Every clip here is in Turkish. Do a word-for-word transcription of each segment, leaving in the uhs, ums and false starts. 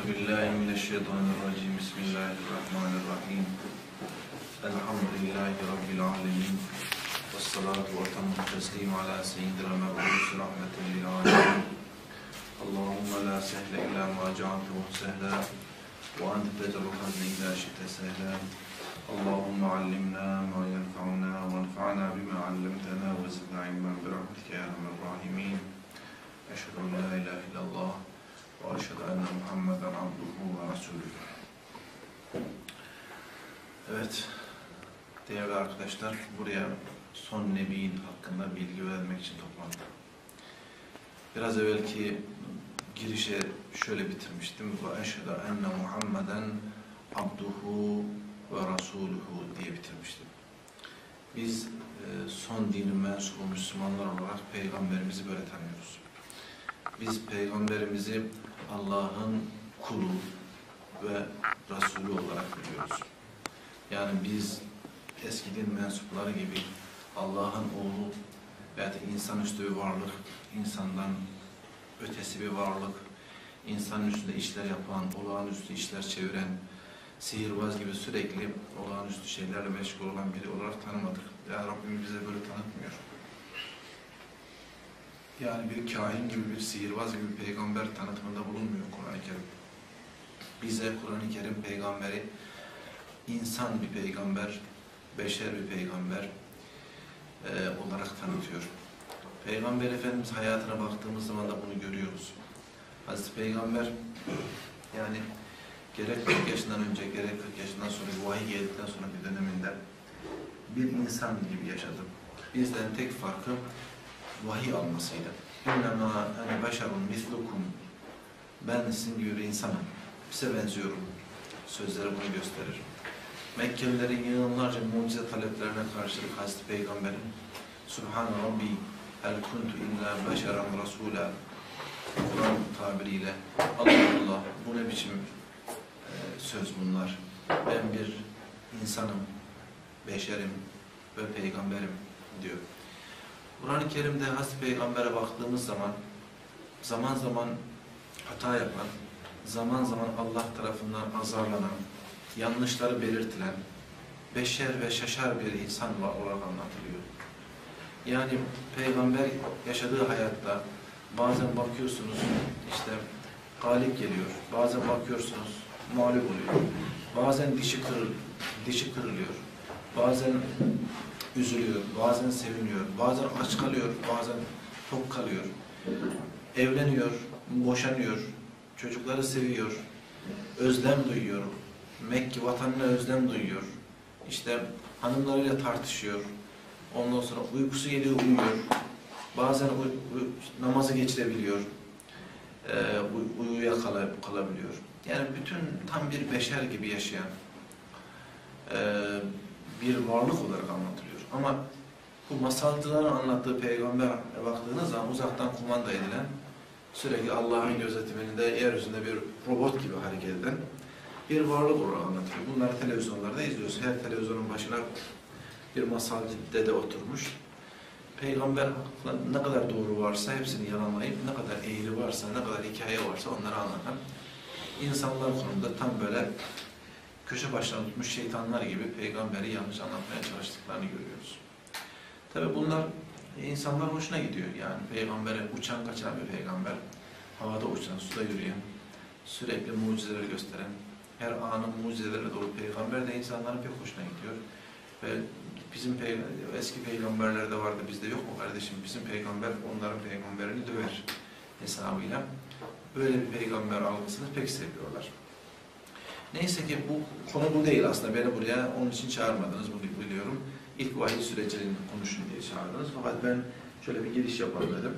Euzubillahimineşşeytanirracim. Bismillahirrahmanirrahim. Elhamdülillahi Rabbil alemin. Vessalatu ve temmu teslim ala seyyidina meb'us rahmeten lil alemin. Allahümme la sehle illa ma cealtehu sehla ve ente tec'alul hazne illa şi'te sehla. Allahümme allimna ma yenfa'una ve enfa'na bima allamtana ve zidna ilmen bi rahmetike ya erhamer rahimin. Eşhedü en la ilahe illallah ve eşhedü enne Muhammeden abduhu ve resulühü. Evet, değerli arkadaşlar, buraya son Nebi'nin hakkında bilgi vermek için toplandık. Biraz evvelki girişe şöyle bitirmiştim. Ve eşhedü enne Muhammeden abduhu ve rasuluhu diye bitirmiştim. Biz e, son dinin mensubu Müslümanlar olarak Peygamberimizi böyle tanıyoruz. Biz Peygamberimizi Allah'ın kulu ve Resulü olarak biliyoruz. Yani biz eski din mensupları gibi Allah'ın oğlu veya da insanüstü bir varlık, insandan ötesi bir varlık, insanın üstünde işler yapan, olağanüstü işler çeviren, sihirbaz gibi sürekli olağanüstü şeylerle meşgul olan biri olarak tanımadık. Yani Rabbimiz bize böyle tanıtmıyor. Yani bir kahin gibi, bir sihirbaz gibi bir peygamber tanıtımında bulunmuyor Kur'an-ı Kerim. Bize Kur'an-ı Kerim peygamberi insan bir peygamber, beşer bir peygamber e, olarak tanıtıyor. Peygamber Efendimiz hayatına baktığımız zaman da bunu görüyoruz. Hazreti Peygamber yani gerek kırk yaşından önce, gerek kırk yaşından sonra, vahiy geldikten sonra bir döneminde bir insan gibi yaşadı. Bizden tek farkı vahiy almasıydı. İnnemâ ene beşerun mislukum. Ben sizin gibi bir insanım. Size benziyorum. Sözleri bunu gösterir. Mekkelilerin yığınlarca mucize taleplerine karşılık Hazreti Peygamber'in Subhan Rabbi el kuntu illa beşeren rasûlâ Kur'an tabiriyle Allah Allah bu ne biçim e, söz bunlar. Ben bir insanım, beşerim ve peygamberim diyor. Kur'an-ı Kerim'de Hazreti Peygamber'e baktığımız zaman zaman zaman hata yapan, zaman zaman Allah tarafından azarlanan, yanlışları belirtilen, beşer ve şaşar bir insan olarak anlatılıyor. Yani Peygamber yaşadığı hayatta bazen bakıyorsunuz işte galip geliyor, bazen bakıyorsunuz mağlup oluyor, bazen dişi, kırıl, dişi kırılıyor, bazen üzülüyor, bazen seviniyor, bazen aç kalıyor, bazen tok kalıyor, evleniyor, boşanıyor, çocukları seviyor, özlem duyuyor, Mekke vatanına özlem duyuyor, işte hanımlarıyla tartışıyor, ondan sonra uykusu geliyor, uyuyor, bazen uy uy namazı geçirebiliyor, e, uy uyuya kal kalabiliyor. Yani bütün tam bir beşer gibi yaşayan e, bir varlık olarak anlatılıyor. Ama bu masalcıların anlattığı peygambere baktığınız zaman uzaktan kumanda edilen, sürekli Allah'ın gözetiminde yeryüzünde bir robot gibi hareket eden bir varlık olarak anlatıyor. Bunları televizyonlarda izliyoruz. Her televizyonun başına bir masalcı dede oturmuş. Peygamber ne kadar doğru varsa hepsini yalanlayıp, ne kadar eğri varsa, ne kadar hikaye varsa onları anlatan insanlar konumunda tam böyle köşe başına tutmuş şeytanlar gibi peygamberi yanlış anlatmaya çalıştıklarını görüyoruz. Tabi bunlar insanlar hoşuna gidiyor. Yani peygambere uçan kaçan bir peygamber, havada uçan, suda yürüyen, sürekli mucizeleri gösteren, her anın mucizelerle dolu peygamber de insanların pek hoşuna gidiyor. Ve bizim pey eski peygamberlerde vardı, bizde yok mu kardeşim? Bizim peygamber onların peygamberini döver hesabıyla. Böyle bir peygamber algısını pek seviyorlar. Neyse ki bu konu bu değil aslında. Beni buraya onun için çağırmadınız, bunu biliyorum. İlk vahiy sürecini konuşun diye çağırdınız. Fakat ben şöyle bir giriş yapalım dedim.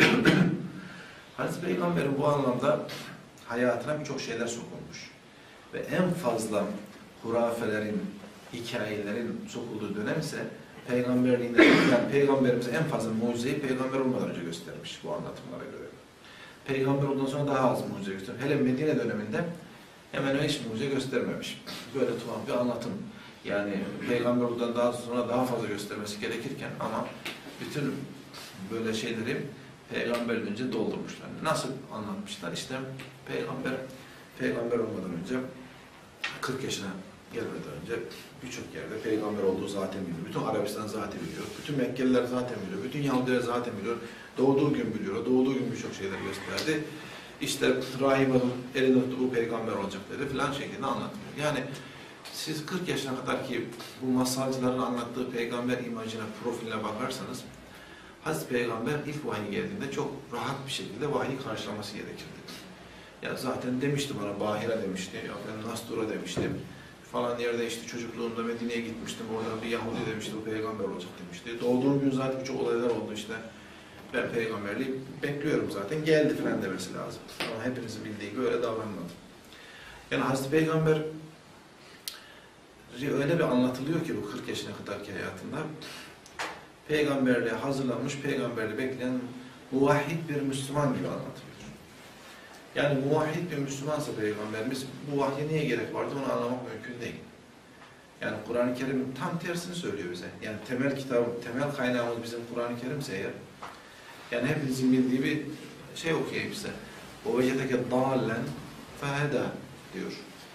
Hazreti Peygamber'in bu anlamda hayatına birçok şeyler sokulmuş. Ve en fazla hurafelerin, hikayelerin sokulduğu dönem ise peygamberliğinde, yani peygamberimize en fazla mucizeyi peygamber olmadan önce göstermiş bu anlatımlara göre. Peygamber olduktan sonra daha az mucize göstermiş. Hele Medine döneminde hemen hiç mucize göstermemiş. Böyle tuhaf bir anlatım. Yani peygamber olduktan daha sonra daha fazla göstermesi gerekirken ama bütün böyle şeyleri peygamber önce doldurmuşlar. Nasıl anlatmışlar? İşte peygamber peygamber olmadan önce, kırk yaşına gelmeden önce birçok yerde peygamber olduğu zaten biliyor. Bütün Arabistan zaten biliyor. Bütün Mekkeliler zaten biliyor. Bütün Yahudiler zaten biliyor. Doğduğu gün biliyor. Doğduğu gün birçok şeyler gösterdi. İşte rahip hanım elinde tuttuğu peygamber olacak dedi filan şeklinde anlatıyor. Yani siz kırk yaşına kadar ki bu masalcıların anlattığı peygamber imajına, profiline bakarsanız Hazreti Peygamber ilk vahiy geldiğinde çok rahat bir şekilde vahiy karşılaması gerekirdi. Ya zaten demişti bana, Bahira demişti, ya ben Nastura demiştim. Falan yerde işte çocukluğumda Medine'ye gitmiştim, orada bir Yahudi demişti, bu peygamber olacak demişti. Doğduğum gün zaten birçok olaylar oldu işte. Ben peygamberliği bekliyorum zaten, geldi falan demesi lazım. Ama hepinizin bildiği gibi öyle davranmadı. Yani Hazreti Peygamber öyle bir anlatılıyor ki bu kırk yaşına kadarki hayatında, peygamberliğe hazırlanmış, peygamberliği bekleyen muvahhid bir Müslüman gibi anlatılıyor. Yani muvahhid bir Müslümansa Peygamberimiz, bu vahye niye gerek vardı onu anlamak mümkün değil. Yani Kur'an-ı Kerim tam tersini söylüyor bize. Yani temel kitap, temel kaynağımız bizim Kur'an-ı Kerim'se eğer, yani hepinizin bildiği bir şey okuyayım size. وَوَجَدَكَ ضَالًا فَهَدَى diyor.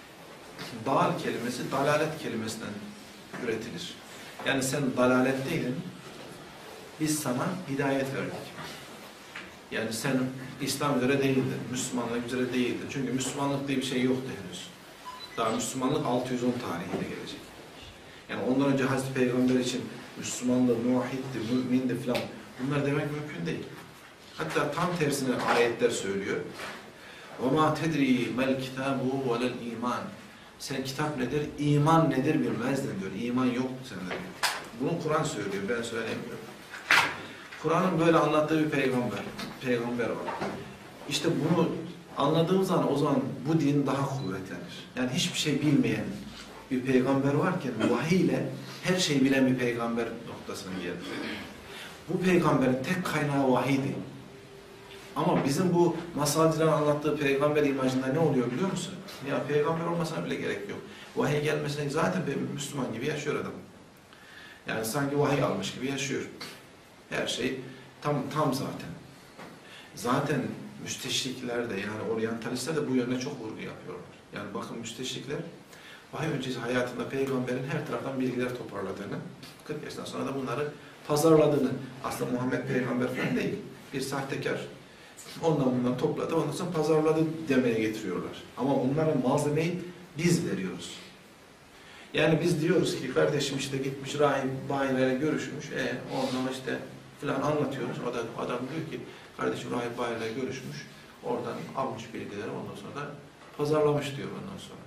Dal kelimesi, dalalet kelimesinden üretilir. Yani sen dalalетteydin, biz sana hidayet verdik. Yani sen İslam üzere değildin, Müslümanlık üzere değildin. Çünkü Müslümanlık diye bir şey yoktu henüz. Daha Müslümanlık altı yüz on tarihinde gelecek. Yani ondan önce Hazreti Peygamber için Müslümanlık, muvahhiddi, mümindi falan bunlar demek mümkün değil. Hatta tam tersine ayetler söylüyor. وَمَا تَدْرِي مَا الْكِتَابُ وَلَا الْا۪يمَانِ Sen kitap nedir, iman nedir bilmezdin diyor. İman yoktu sende diyor. Bunu Kur'an söylüyor, ben söylemiyorum. Kur'an'ın böyle anlattığı bir peygamber, peygamber var. İşte bunu anladığımız zaman o zaman bu din daha kuvvetlenir. Yani hiçbir şey bilmeyen bir peygamber varken vahiy ile her şeyi bilen bir peygamber noktasına gelir. Bu peygamberin tek kaynağı vahiydi. Ama bizim bu masalcıların anlattığı peygamber imajında ne oluyor biliyor musun? Ya peygamber olmasına bile gerek yok. Vahiy gelmesine zaten bir Müslüman gibi yaşıyor adam. Yani sanki vahiy almış gibi yaşıyor. Her şey tam tam zaten. Zaten müsteşrikler de yani oryantalistler de bu yönde çok vurgu yapıyorlar. Yani bakın müsteşrikler vahiy öncesi hayatında peygamberin her taraftan bilgiler toparladığını, kırk yaştan sonra da bunları pazarladığını, aslında Muhammed peygamber falan değil, bir sahtekar. Ondan bundan topladı, ondan sonra pazarladı demeye getiriyorlar. Ama onların malzemeyi biz veriyoruz. Yani biz diyoruz ki kardeşim işte gitmiş rahip bayilerle görüşmüş, e ondan işte filan anlatıyoruz. O da adam diyor ki kardeşim rahip bayilerle görüşmüş, oradan almış bilgileri ondan sonra da pazarlamış diyor ondan sonra.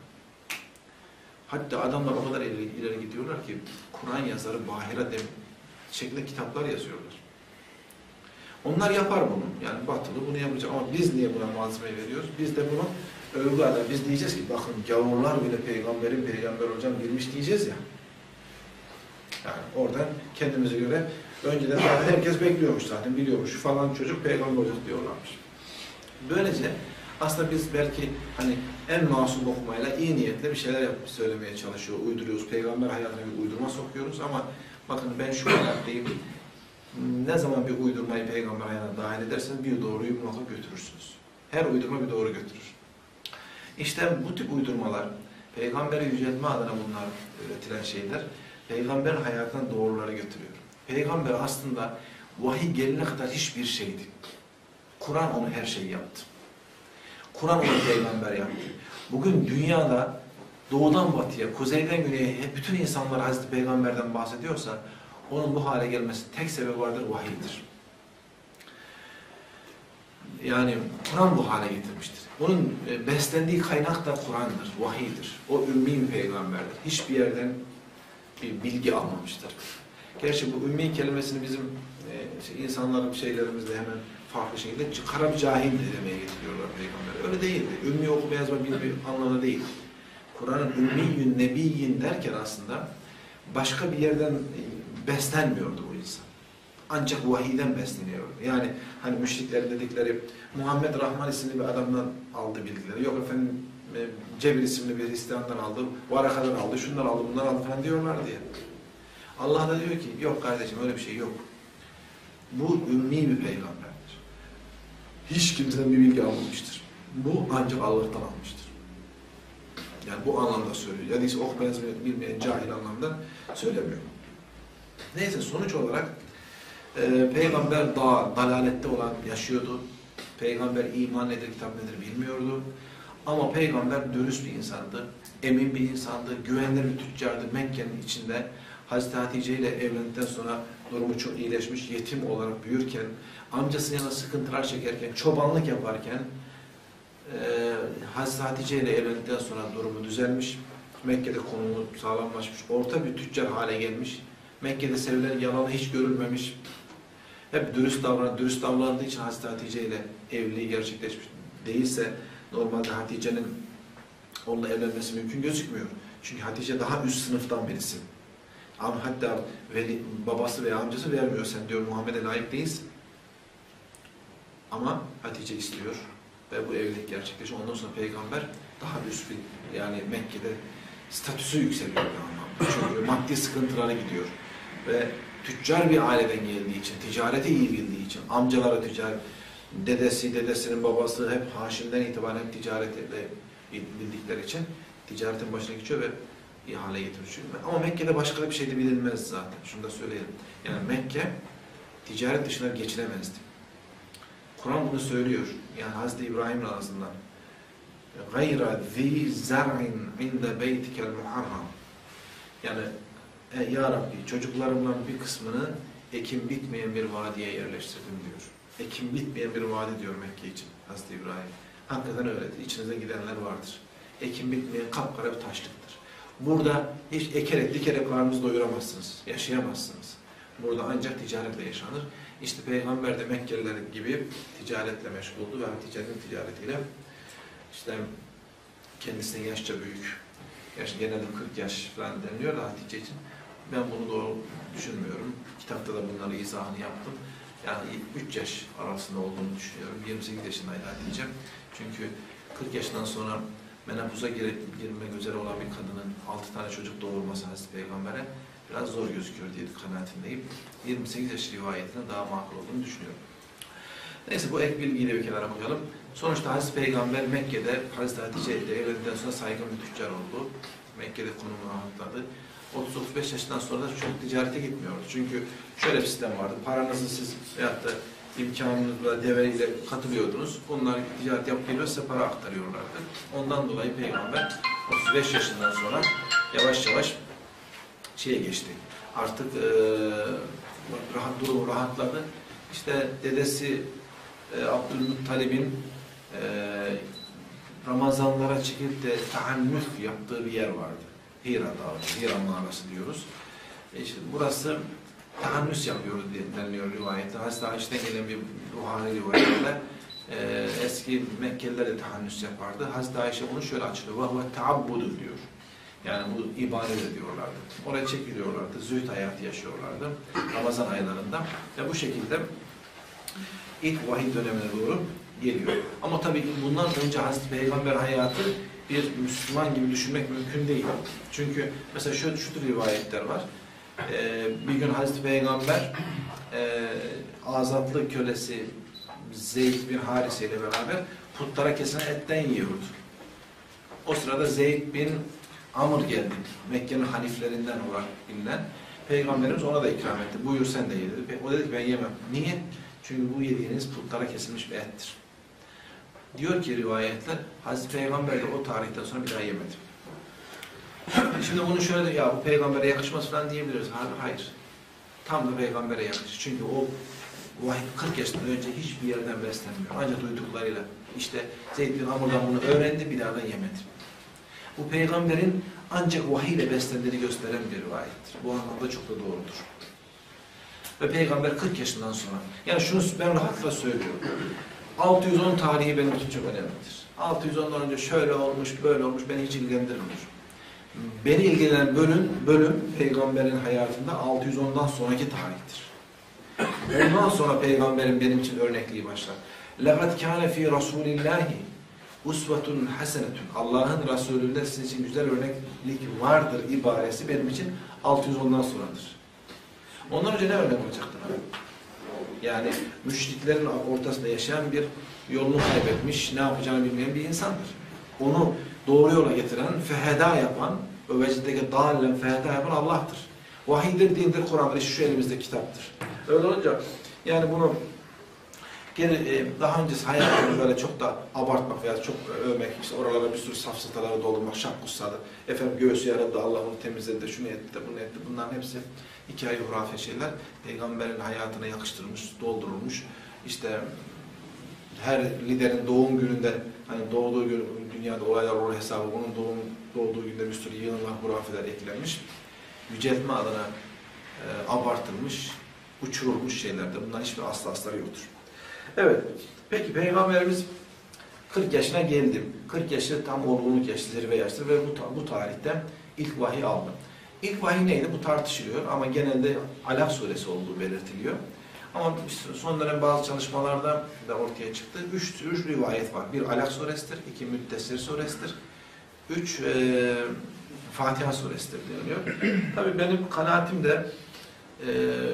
Hatta adamlar o kadar ileri, ileri gidiyorlar ki Kur'an yazarı Bahira dem şeklinde kitaplar yazıyorlar. Onlar yapar bunu. Yani batılı bunu yapacak ama biz niye buna malzeme veriyoruz? Biz de bunu övgü adar. Biz diyeceğiz ki bakın gavurlar bile peygamberin peygamber olacağını bilmiş diyeceğiz ya. Yani oradan kendimize göre önceden herkes bekliyormuş zaten biliyormuş. Falan çocuk peygamber olacak diyorlarmış. Böylece aslında biz belki hani en masum okumayla iyi niyetle bir şeyler yapıp söylemeye çalışıyor, uyduruyoruz. Peygamber hayatına bir uydurma sokuyoruz ama bakın ben şu kadar diyeyim. Ne zaman bir uydurmayı peygamber hayatına dahil ederseniz bir doğruyu muhakkak götürürsünüz. Her uydurma bir doğru götürür. İşte bu tip uydurmalar, peygamberi yüceltme adına bunlar üretilen şeyler, peygamberin hayatından doğruları götürüyor. Peygamber aslında vahiy gelene kadar hiçbir şeydi. Kur'an onu her şeyi yaptı. Kur'an onu peygamber yaptı. Bugün dünyada doğudan batıya, kuzeyden güneye bütün insanlar Hazreti Peygamber'den bahsediyorsa, onun bu hale gelmesi tek sebebi vardır, vahiydir. Yani Kur'an bu hale getirmiştir. Onun beslendiği kaynak da Kur'an'dır, vahiydir. O ümmi bir peygamberdir. Hiçbir yerden bir bilgi almamıştır. Gerçi bu ümmi kelimesini bizim e, insanların şeylerimizde hemen farklı şekilde kara cahil demeye getiriyorlar peygamberi. Öyle değildi. Ümmi okuma yazma bilme anlamında değil. Kur'an'ın ümmiyyün nebiyyin derken aslında başka bir yerden beslenmiyordu bu insan. Ancak vahiyden besleniyordu. Yani hani müşriklerin dedikleri Muhammed Rahman isimli bir adamdan aldı bilgileri. Yok efendim Cebir isimli bir Hristiyan'dan aldı, Varaka'dan aldı, şundan aldı, bundan aldı falan diyorlar diye. Allah da diyor ki yok kardeşim öyle bir şey yok. Bu ümmi bir peygamberdir. Hiç kimseden bir bilgi almamıştır. Bu ancak Allah'tan almıştır. Yani bu anlamda söylüyor. Hadisi okumayan, bilmeyen cahil anlamda söylemiyor. Neyse sonuç olarak e, peygamber daha dalalette olan yaşıyordu. Peygamber iman nedir, kitap nedir bilmiyordu. Ama peygamber dürüst bir insandı, emin bir insandı, güvenilir bir tüccardı. Mekke'nin içinde Hazreti Hatice ile evlendikten sonra durumu çok iyileşmiş, yetim olarak büyürken, amcasının yanında sıkıntılar çekerken, çobanlık yaparken e, Hazreti Hatice ile evlendikten sonra durumu düzelmiş. Mekke'de konumu sağlamlaşmış, orta bir tüccar hale gelmiş. Mekke'de sevilen, yalanı hiç görülmemiş. Hep dürüst davran, dürüst davrandığı için Hazreti Hatice ile evliliği gerçekleşmiş. Değilse normalde Hatice'nin onunla evlenmesi mümkün gözükmüyor. Çünkü Hatice daha üst sınıftan birisi. Ama hatta veli, babası veya amcası vermiyor. Sen diyor Muhammed'e layık değilsin. Ama Hatice istiyor ve bu evlilik gerçekleşiyor. Ondan sonra peygamber daha üst bir, yani Mekke'de statüsü yükseliyor bir anlamda. Çünkü maddi sıkıntılara gidiyor. Ve tüccar bir aileden geldiği için, ticareti iyi bildiği için, amcaları ticaret, dedesi, dedesinin babası hep Haşim'den itibaren hep ticaretle bildikleri için ticaretin başına geçiyor ve iyi hale getiriyor. Ama Mekke'de başka bir şey de bilinmez zaten. Şunu da söyleyelim. Yani Mekke ticaret dışında geçilemezdi. Kur'an bunu söylüyor. Yani Hazreti İbrahim'le ağzından. Gayra zi zar'in inde beytikel muharram. Yani e, ya Rabbi çocuklarımdan bir kısmını ekim bitmeyen bir vadiye yerleştirdim diyor. Ekim bitmeyen bir vadi diyor Mekke için Hazreti İbrahim. Hakikaten öyledir. İçinize gidenler vardır. Ekim bitmeyen kapkara bir taşlıktır. Burada hiç ekerek dikerek karnınızı doyuramazsınız. Yaşayamazsınız. Burada ancak ticaretle yaşanır. İşte Peygamber de Mekkeliler gibi ticaretle meşguldu ve Hatice'nin ticaretiyle işte kendisine yaşça büyük, yaş, genelde kırk yaş falan deniliyor da Hatice için. Ben bunu doğru düşünmüyorum. Kitapta da bunları izahını yaptım. Yani üç yaş arasında olduğunu düşünüyorum. yirmi sekiz yaşındaydı Hatice. Çünkü kırk yaşından sonra menopoza girmek üzere olan bir kadının altı tane çocuk doğurması Hazreti Peygamber'e biraz zor gözüküyor diye kanaatindeyim. yirmi sekiz yaş rivayetine daha makul olduğunu düşünüyorum. Neyse bu ek bilgiyi de bir kenara koyalım. Sonuçta Hazreti Peygamber Mekke'de Hazreti Hatice ile evlendikten sonra saygın bir tüccar oldu. Mekke'de konumu rahatladı. otuz otuz beş yaşından sonra da çok ticarete gitmiyordu. Çünkü şöyle bir sistem vardı. Paranızı siz veyahut da imkanınızla deveyle katılıyordunuz. Onlar ticaret yapıp geliyor, size para aktarıyorlardı. Ondan dolayı Peygamber otuz beş yaşından sonra yavaş yavaş şeye geçti. Artık e, rahat, durumu rahatladı. İşte dedesi e, Abdülmuttalib'in e, Ramazanlara çekip de tahannüf yaptığı bir yer vardı. Hira Dağı, Hira Mağarası diyoruz. E işte burası tahannüs yapıyoruz deniliyor rivayette. Hazreti Ayşe'den gelen bir ruhani rivayette e, eski Mekkeliler de tahannüs yapardı. Hazreti Ayşe bunu şöyle açıklıyor. وَهُوَ تَعَبُّدُ diyor. Yani bu ibadet ediyorlardı. Oraya çekiliyorlardı. Zühd hayatı yaşıyorlardı. Ramazan aylarında. Ve bu şekilde ilk vahiy dönemine doğru geliyor. Ama tabii ki bundan önce Hazreti Peygamber hayatı bir Müslüman gibi düşünmek mümkün değil. Çünkü mesela şu, şu tür rivayetler var. Ee, bir gün Hazreti Peygamber e, azatlı kölesi Zeyd bin Harise ile beraber putlara kesilen etten yiyordu. O sırada Zeyd bin Amr geldi. Mekke'nin haniflerinden olarak bilinen. Peygamberimiz ona da ikram etti. Buyur sen de ye dedi. O dedi ki ben yemem. Niye? Çünkü bu yediğiniz putlara kesilmiş bir ettir. Diyor ki rivayetler, Hazreti Peygamber de o tarihten sonra bir daha yemedi. Şimdi bunu şöyle de, ya bu peygambere yakışmaz falan diyebiliriz. Hayır. Tam da peygambere yakışır. Çünkü o vahiy kırk yaşından önce hiçbir yerden beslenmiyor. Ancak duyduklarıyla. İşte Zeyd bin Amr'dan bunu öğrendi, bir daha da yemedi. Bu peygamberin ancak vahiy ile beslendiğini gösteren bir rivayettir. Bu anlamda çok da doğrudur. Ve peygamber kırk yaşından sonra, yani şunu ben rahatlıkla söylüyorum. altı yüz on tarihi benim için çok önemlidir. altı yüz ondan önce şöyle olmuş, böyle olmuş, beni hiç ilgilendirmiyor. Beni ilgilenen bölüm, bölüm peygamberin hayatında altı yüz ondan sonraki tarihtir. Ondan sonra peygamberin benim için örnekliği başlar. لَقَدْ كَانَ ف۪ي رَسُولِ اللّٰهِ usvetun hasenetun. Allah'ın Resulü'nde sizin için güzel örneklik vardır ibaresi benim için altı yüz ondan sonradır. Ondan önce ne örnek olacaktır? Yani müşriklerin ortasında yaşayan bir yolunu kaybetmiş, ne yapacağını bilmeyen bir insandır. Onu doğru yola getiren, feheda yapan, o veciddeki dâlen feheda yapan Allah'tır. Vahiydir, dindir, Kur'an'dır. İşte şu elimizde kitaptır. Öyle olunca yani bunu geri, daha öncesi hayatını böyle çok da abartmak veya çok övmek, işte oralara bir sürü safsataları doldurmak, şak kussadı. Efendim göğsü yaradı, Allah onu temizledi, şunu etti de bunu etti. Bunların hepsi hikaye, hurafe şeyler. Peygamberin hayatına yakıştırılmış, doldurulmuş. İşte her liderin doğum gününde, hani doğduğu gün, dünyada olaylar olur hesabı, onun doğum, doğduğu günde bir sürü yığınlar, hurafeler eklenmiş. Yüceltme adına e, abartılmış, uçurulmuş şeylerdir. Bunların hiçbir aslı asları yoktur. Evet, peki Peygamberimiz kırk yaşına geldi. kırk yaşı tam olgunluk yaşı, zirve yaştır ve bu, bu tarihte ilk vahiy aldı. İlk vahiy neydi? Bu tartışılıyor ama genelde Alak suresi olduğu belirtiliyor. Ama son dönem bazı çalışmalarda da ortaya çıktı. Üç, üç rivayet var. Bir Alak suresidir, iki Müddessir suresidir, üç e, Fatiha suresidir deniliyor. Tabii benim kanaatim de e,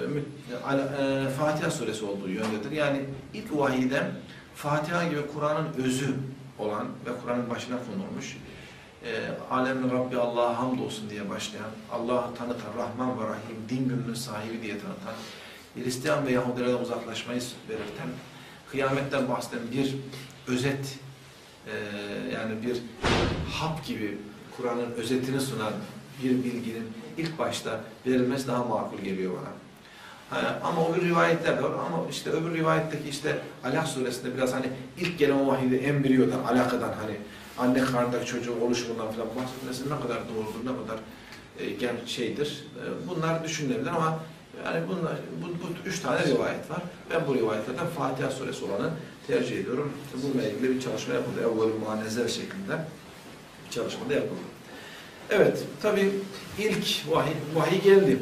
e, Fatiha suresi olduğu yöndedir. Yani ilk vahiyde Fatiha gibi Kur'an'ın özü olan ve Kur'an'ın başına konulmuş, e, Alemin Rabbi Allah'a hamdolsun diye başlayan, Allah'ı tanıtan, Rahman ve Rahim, din gününün sahibi diye tanıtan, Hristiyan ve Yahudilerden uzaklaşmayı belirten, kıyametten bahseden bir özet, e, yani bir hap gibi Kur'an'ın özetini sunan bir bilginin ilk başta verilmesi daha makul geliyor bana. Ha, ama öbür rivayetler de var ama işte öbür rivayetteki işte Alak suresinde biraz hani ilk gelen o vahiyde embriyodan, alakadan hani anne karnındaki çocuğun oluşumundan falan bahsetmesi ne kadar doğrudur, ne kadar e, gen şeydir. E, bunlar düşünülebilir ama yani bunlar, bu, bu üç tane rivayet var. Ben bu rivayetlerden Fatiha suresi olanı tercih ediyorum. Bununla ilgili bir çalışma yapıldı. Evvel muannezel şeklinde bir çalışma da yapıldı. Evet, tabii ilk vahiy, vahiy geldi.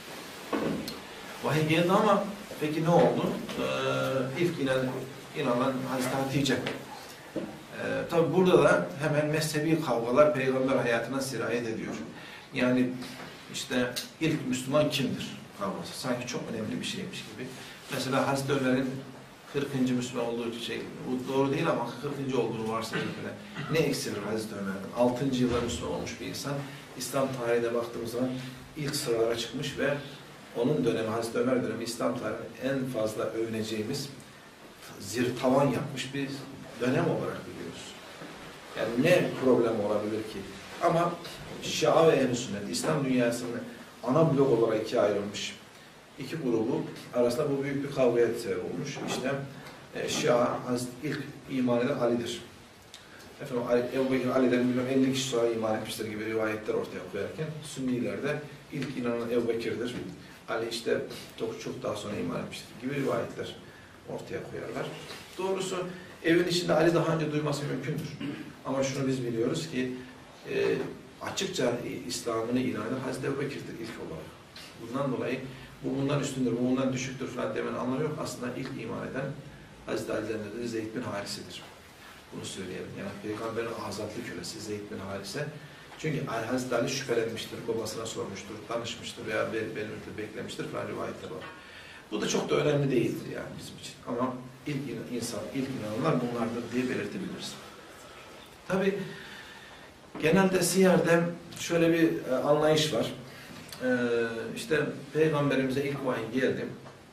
Vahiy geldi ama peki ne oldu? Ee, ilk inan, inanan Hazreti Hatice. Ee, tabii burada da hemen mezhebi kavgalar peygamber hayatına sirayet ediyor. Yani işte ilk Müslüman kimdir kavgası. Sanki çok önemli bir şeymiş gibi. Mesela Hazreti Ömer'in kırkıncı Müslüman olduğu şey, bu doğru değil ama kırkıncı olduğunu varsayalım bile. Ne eksilir Hazreti Ömer'den? altıncı yılda Müslüman olmuş bir insan. İslam tarihine baktığımız zaman ilk sıralara çıkmış ve onun dönemi, Hazreti Ömer dönemi İslam tarihinin en fazla övüneceğimiz, zir tavan yapmış bir dönem olarak biliyoruz. Yani ne problem olabilir ki? Ama Şia ve Ehl-i Sünnet, İslam dünyasının ana blok olarak ikiye ayrılmış iki grubu arasında bu büyük bir kavgaya sebep olmuş. İşte e, Şia ilk iman eden Ali'dir. Efendim Ebu Bekir Ali'den milyon elli kişi sonra iman etmiştir gibi rivayetler ortaya koyarken Sünniler de ilk inanan Ebu Bekir'dir. Ali işte çok, çok daha sonra iman etmiştir gibi rivayetler ortaya koyarlar. Doğrusu evin içinde Ali daha önce duyması mümkündür. Ama şunu biz biliyoruz ki e, açıkça İslam'ını ilan eden Hazreti Ebu Bekir'dir ilk olarak. Bundan dolayı bu bundan üstündür, bu bundan düşüktür falan demenin anlamı yok. Aslında ilk iman eden Hazreti Ali'den de Zeyd bin Harise'dir. Bunu söyleyelim. Yani Peygamberin azatlı kölesi Zeyd bin Harise. Çünkü Hazreti Ali şüphelenmiştir, babasına sormuştur, danışmıştır veya belirti beklemiştir falan rivayetler var. Bu da çok da önemli değildir yani bizim için. Ama ilk insan, ilk inananlar bunlardır diye belirtebiliriz. Tabi genelde siyerde şöyle bir anlayış var. Ee, işte Peygamberimize ilk vahiy geldi.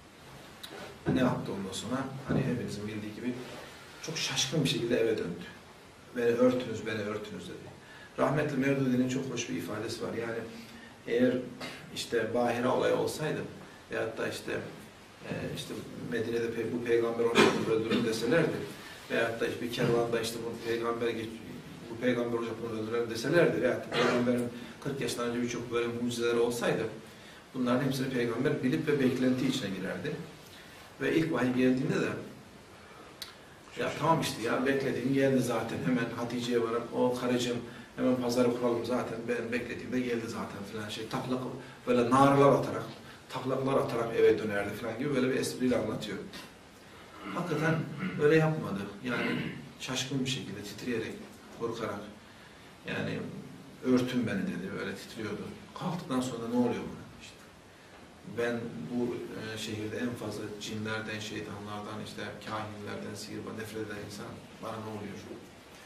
Ne yaptı ondan sonra? Hani hepinizin bildiği gibi çok şaşkın bir şekilde eve döndü. Beni örtünüz, beni örtünüz dedi. Rahmetli Mevdudi'nin çok hoş bir ifadesi var. Yani eğer işte Bahire olayı olsaydı veyahut da işte e, işte Medine'de pe bu peygamber onu öldürün deselerdi veyahut da işte bir kervanda işte bu peygamber bu peygamber olacak bunu öldürelim deselerdi veyahut da peygamberin kırk yaşından önce birçok böyle mucizeleri olsaydı bunların hepsini peygamber bilip ve beklenti içine girerdi. Ve ilk vahiy geldiğinde de ya tamam işte ya beklediğim geldi zaten hemen Hatice'ye varıp o karıcığım hemen pazarı kuralım zaten ben beklediğimde geldi zaten filan şey taklak böyle narlar atarak taklaklar atarak eve dönerdi filan gibi böyle bir espriyle anlatıyor. Hakikaten öyle yapmadı. Yani şaşkın bir şekilde titreyerek korkarak yani örtün beni dedi böyle titriyordu. Kalktıktan sonra ne oluyor buna? İşte ben bu e, şehirde en fazla cinlerden, şeytanlardan, işte kahinlerden, sihirbaz, nefret eden insan bana ne oluyor?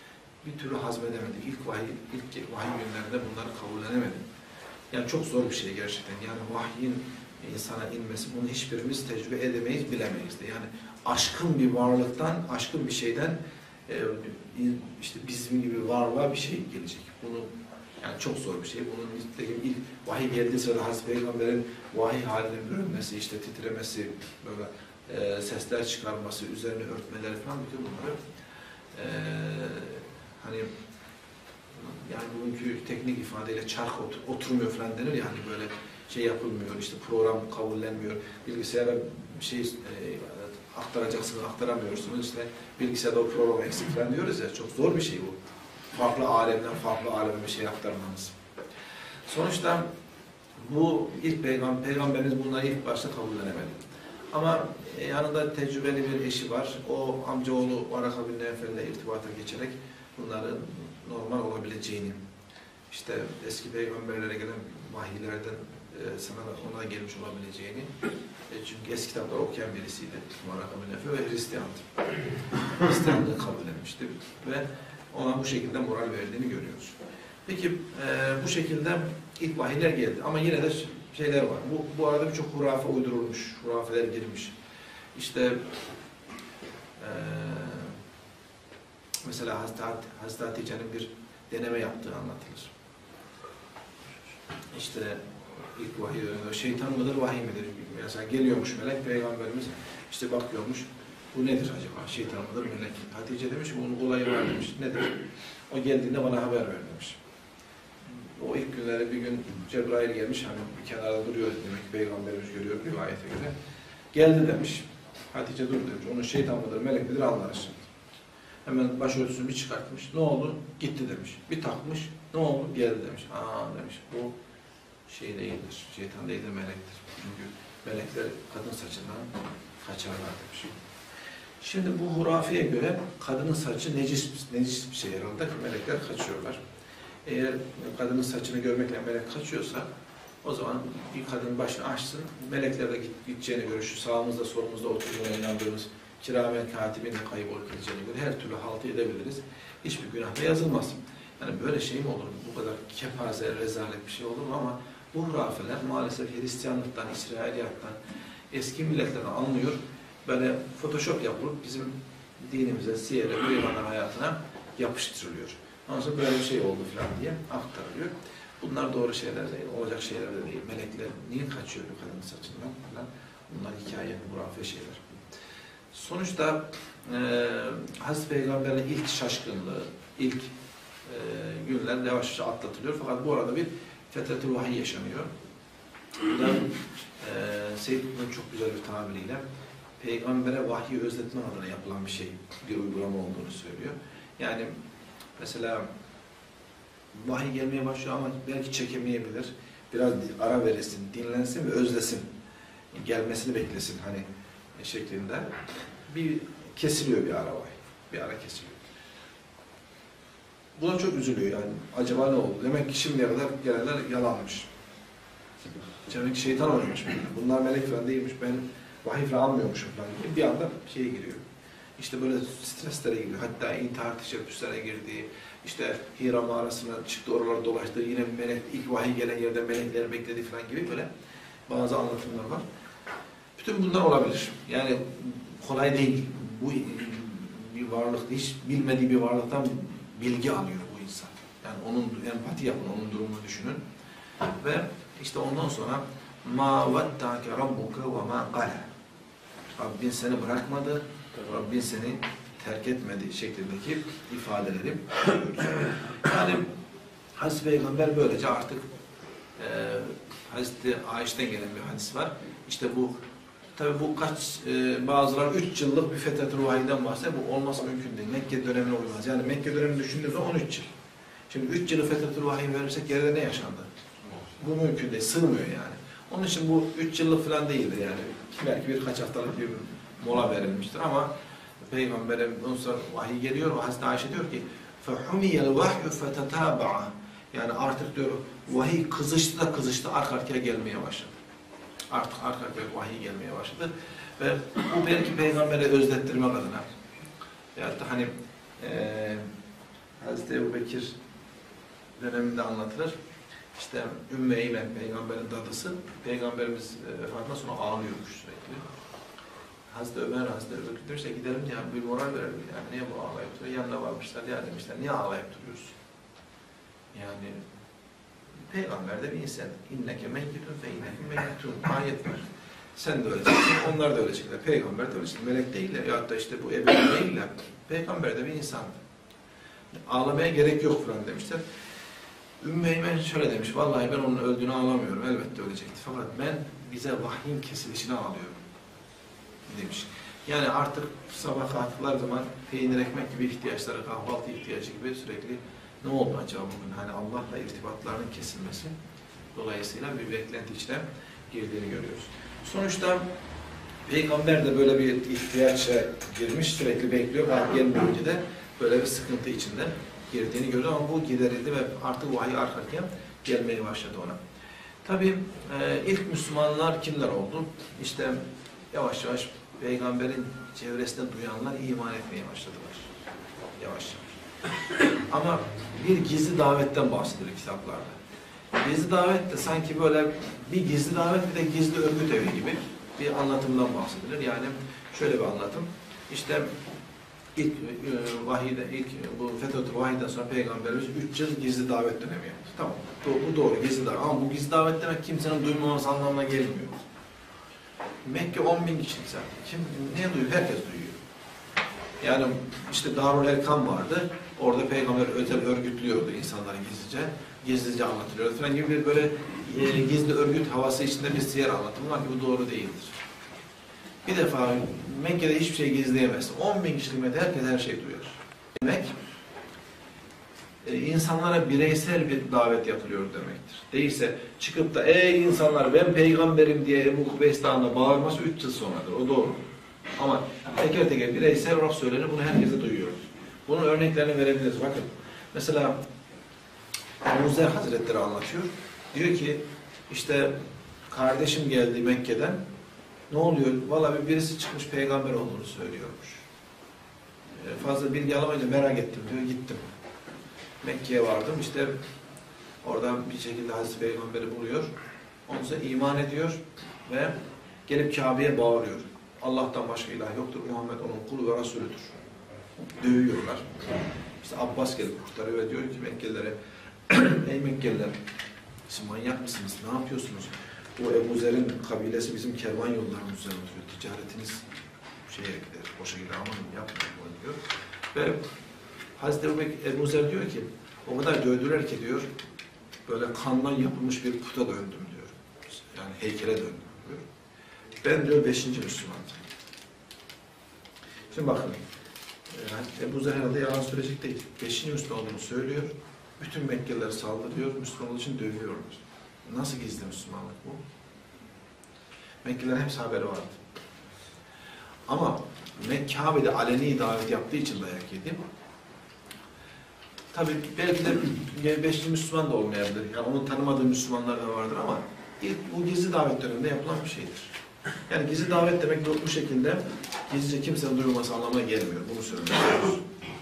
bir türlü hazmedemedi. İlk vahiy, ilk vahiy günlerinde bunları kabullenemedi. Yani çok zor bir şey gerçekten. Yani vahyin insana inmesi, bunu hiçbirimiz tecrübe edemeyiz, bilemeyiz de. Yani aşkın bir varlıktan, aşkın bir şeyden e, işte bizim gibi varlığa bir şey gelecek. Bunu yani çok zor bir şey. Bunun nitekim ilk vahiy geldiği sırada Hazreti Peygamber'in vahiy haline bürünmesi, işte titremesi, böyle e, sesler çıkarması, üzerine örtmeleri falan bütün bunları e, hani yani bugünkü teknik ifadeyle çark otur, oturmuyor falan denir ya, hani böyle şey yapılmıyor, işte program kabullenmiyor, bilgisayara bir şey e, aktaracaksınız, aktaramıyorsunuz, işte bilgisayarda o program eksik falan diyoruz ya, çok zor bir şey bu. Farklı alemden farklı aleme bir şey aktarmanız. Sonuçta bu ilk peygamber, peygamberimiz bunları ilk başta kabullenemedi. Ama yanında tecrübeli bir eşi var. O amcaoğlu Varaka bin Nevfel'le irtibata geçerek bunların normal olabileceğini, işte eski peygamberlere gelen vahiylerden e, sana ona gelmiş olabileceğini, e, çünkü eski kitapları okuyan birisiydi Varaka bin Nevfel ve Hristiyandı. Hristiyanlığı kabul etmişti ve ona bu şekilde moral verdiğini görüyoruz. Peki e, bu şekilde ilk vahiyler geldi ama yine de şeyler var. Bu, bu arada birçok hurafe uydurulmuş, hurafeler girmiş. İşte e, mesela Hazreti, Hazreti Hatice'nin bir deneme yaptığı anlatılır. İşte ilk vahiy, şeytan mıdır, vahiy midir? Mesela geliyormuş melek, peygamberimiz işte bakıyormuş, bu nedir acaba? Şeytan mıdır, melek? Hatice demiş, bunun olayı var demiş. Nedir? O geldiğinde bana haber ver demiş. O ilk günlerde bir gün Cebrail gelmiş, hani bir kenarda duruyor demek ki peygamberimiz görüyor rivayete göre. Geldi demiş. Hatice dur demiş. Onun şeytan mıdır, melek midir anlarız şimdi. Hemen başörtüsünü bir çıkartmış. Ne oldu? Gitti demiş. Bir takmış. Ne oldu? Geldi demiş. Aa demiş. Bu şey değildir. Şeytan değildir, melektir. Çünkü melekler kadın saçından kaçarlar demiş. Şimdi bu hurafeye göre kadının saçı necis, necis bir şey herhalde. Melekler kaçıyorlar. Eğer kadının saçını görmekle melek kaçıyorsa o zaman bir kadın başını açsın, melekler de gideceğine göre, şu sağımızda solumuzda oturduğuna inandığımız kiramen katibine kaybolup gideceğine göre her türlü halt edebiliriz. Hiçbir günah da yazılmaz. Yani böyle şey mi olur? Bu kadar kepaze, rezalet bir şey olur mu? Ama bu hurafeler maalesef Hristiyanlıktan, İsrailiyattan, eski milletlerden alınıyor. Böyle photoshop yapılıp bizim dinimize, siyere, peygamber hayatına yapıştırılıyor. Ondan sonra böyle bir şey oldu falan diye aktarılıyor. Bunlar doğru şeyler değil, olacak şeyler de değil. Melekler niye kaçıyor bu kadının saçından falan? Bunlar hikaye, hurafe şeyler. Sonuçta e, Hazreti Peygamber'in ilk şaşkınlığı, ilk e, günler yavaş yavaş atlatılıyor. Fakat bu arada bir fetretül vahiy yaşanıyor. Bu da e, Seyyid Kutlu'nun çok güzel bir tabiriyle Peygamber'e vahyi özletme adına yapılan bir şey, bir uygulama olduğunu söylüyor. Yani mesela vahiy gelmeye başlıyor ama belki çekemeyebilir. Biraz ara veresin, dinlensin ve özlesin. Gelmesini beklesin hani şeklinde. Bir kesiliyor bir ara vahiy. Bir ara kesiliyor. Buna çok üzülüyor yani. Acaba ne oldu? Demek ki şimdiye kadar gelenler yalanmış. Demek ki şeytan oynamış. Bunlar melek falan değilmiş. Ben vahiy falan almıyormuşum falan. Bir anda şeye giriyor. İşte böyle streslere giriyor. Hatta intihar teşebbüslere girdiği, işte Hira mağarasına çıktı, oralara dolaştı. Yine melek, ilk vahiy gelen yerde melekler bekledi falan gibi böyle bazı anlatımlar var. Bütün bunlar olabilir. Yani kolay değil. Bu bir varlık, hiç bilmediği bir varlıktan bilgi alıyor bu insan. Yani onun empati yapın, onun durumunu düşünün. Ve işte ondan sonra مَا وَدَّعَكَ رَبُّكَ وَمَا قَلَى Rabbin seni bırakmadı, Rabbin seni terk etmedi şeklindeki ifadeleri görüyoruz. Yani Hazreti Peygamber böylece artık e, Hazreti Ayşe'den gelen bir hadis var. İşte bu tabi bu kaç e, bazıları üç yıllık bir fetret-ül vahiyden bahsediyor. Bu olması mümkün değil. Mekke dönemine uymaz. Yani Mekke dönemini düşündüğümüzde on üç yıl. Şimdi üç yılı fetret-ül vahiy verirsek geride ne yaşandı? Bu mümkün değil. Sığmıyor yani. Onun için bu üç yıllık falan değildir yani. Belki birkaç haftalık bir mola verilmiştir ama Peygamber'e ondan sonra vahiy geliyor. Hazreti Ayşe diyor ki فَحُمِيَ الْوَحْيُ فَتَتَابَعَ Yani artık diyor vahiy kızıştı da kızıştı, arka arkaya gelmeye başladı. Artık arka arkaya vahiy gelmeye başladı. Ve bu belki Peygamber'e özlettirmek adına veyahut da hani e, Hazreti Ebubekir döneminde anlatılır. İşte Ümmü Eymen, peygamberin dadısı, peygamberimiz vefatından sonra ağlıyormuş sürekli. Hazreti Ömer, Hazreti Ebubekir demiş, gidelim ya bir moral verelim yani, niye bu ağlayıp duruyor? Yanına varmışlar, ya demişler, niye ağlayıp duruyorsun? Yani peygamber de bir insan. İnneke meyyitun fe inneke meyyitun. Ayet var. Sen de öleceksin, onlar da ölecekler. Peygamber de ölecek. Melek değiller. Ya da işte bu ebedi değiller. Peygamber de bir insan. Ağlamaya gerek yok falan demişler. Ümmü Eymen şöyle demiş, vallahi ben onun öldüğünü ağlamıyorum. Elbette ölecekti. Fakat ben bize vahyin kesilişine ağlıyorum demiş. Yani artık sabah kalktıkları zaman peynir ekmek gibi ihtiyaçları, kahvaltı ihtiyacı gibi sürekli ne oldu acaba bugün? Hani Allah'la irtibatlarının kesilmesi dolayısıyla bir beklenti içine girdiğini görüyoruz. Sonuçta peygamber de böyle bir ihtiyaça girmiş, sürekli bekliyor. Vahiy gelmeyince de böyle bir sıkıntı içinde girdiğini görüyor ama bu giderildi ve artık vahiy arka arkaya gelmeye başladı ona. Tabii e, ilk Müslümanlar kimler oldu? İşte yavaş yavaş peygamberin çevresinde duyanlar iman etmeye başladılar. Yavaş yavaş. Ama bir gizli davetten bahsedilir kitaplarda. Gizli davet de sanki böyle bir gizli davet bir de gizli örgüt evi gibi bir anlatımdan bahsedilir. Yani şöyle bir anlatım. İşte ilk e, vahiyde, ilk bu Fethetül Vahiy'den sonra Peygamberimiz üç yıl gizli davet dönemi yaptı. Tamam. Bu, bu doğru gizli davet. Ama bu gizli davet demek kimsenin duymaması anlamına gelmiyor. Mekke on bin kişilik zaten. Kim ne duyuyor? Herkes duyuyor. Yani işte Darul Erkam vardı. Orada Peygamber özel örgütlüyordu insanları gizlice. Gizlice anlatılıyordu falan gibi bir böyle e, gizli örgüt havası içinde bir siyer anlatımı var ki bu doğru değildir. Bir defa Mekke'de hiçbir şey gizleyemezsin. on bin kişilik Mekke'de herkes her şeyi duyar. Demek e, insanlara bireysel bir davet yapılıyor demektir. Değilse çıkıp da ey insanlar ben peygamberim diye Ebu Kubeys Dağı'nda bağırması üç yıl sonradır. O doğru. Ama teker teker bireysel olarak söylenir. Bunu herkese duyuyoruz. Bunun örneklerini verebiliriz. Bakın. Mesela Ebu Zer Hazretleri anlatıyor. Diyor ki işte kardeşim geldi Mekke'den. Ne oluyor? Vallahi birisi çıkmış peygamber olduğunu söylüyormuş. E, fazla bilgi alamayınca merak ettim diyor. Gittim. Mekke'ye vardım. İşte oradan bir şekilde Hazreti Peygamber'i buluyor. Ondan sonra iman ediyor ve gelip Kabe'ye bağırıyor. Allah'tan başka ilah yoktur. Muhammed onun kulu ve Resulüdür. Dövüyorlar. İşte Abbas gelip kurtarıyor ve diyor ki Mekkelilere ey Mekkeliler siz manyak mısınız? Ne yapıyorsunuz? Bu Ebu Zer'in kabilesi bizim kervan yollarımız üzerine oturuyor. Ticaretiniz şeye gider, boşa gider. Amanım yapmayın diyor. Ve Hazreti Ebu Zer diyor ki o kadar dövdüler ki diyor böyle kandan yapılmış bir puta döndüm diyor. Yani heykele döndüm diyor. Ben diyor beşinci Müslümandım. Şimdi bakın yani Ebu Zer herhalde yalan söyleyecek değil. Beşinci Müslüman olduğunu söylüyor. Bütün Mekkeliler saldırıyor. Müslüman olduğu için dövüyorlar. Nasıl gizli Müslümanlık bu? Mekkelilerin hepsi haberi vardı. Ama Kabe'de aleni davet yaptığı için dayak yedi. Tabii belki de beşinci Müslüman da olmayabilir. Yani onu tanımadığı Müslümanlar da vardır ama ilk bu gizli davet döneminde yapılan bir şeydir. Yani gizli davet demek bu şekilde gizlice kimsenin duyulması anlamına gelmiyor. Bunu söylüyoruz.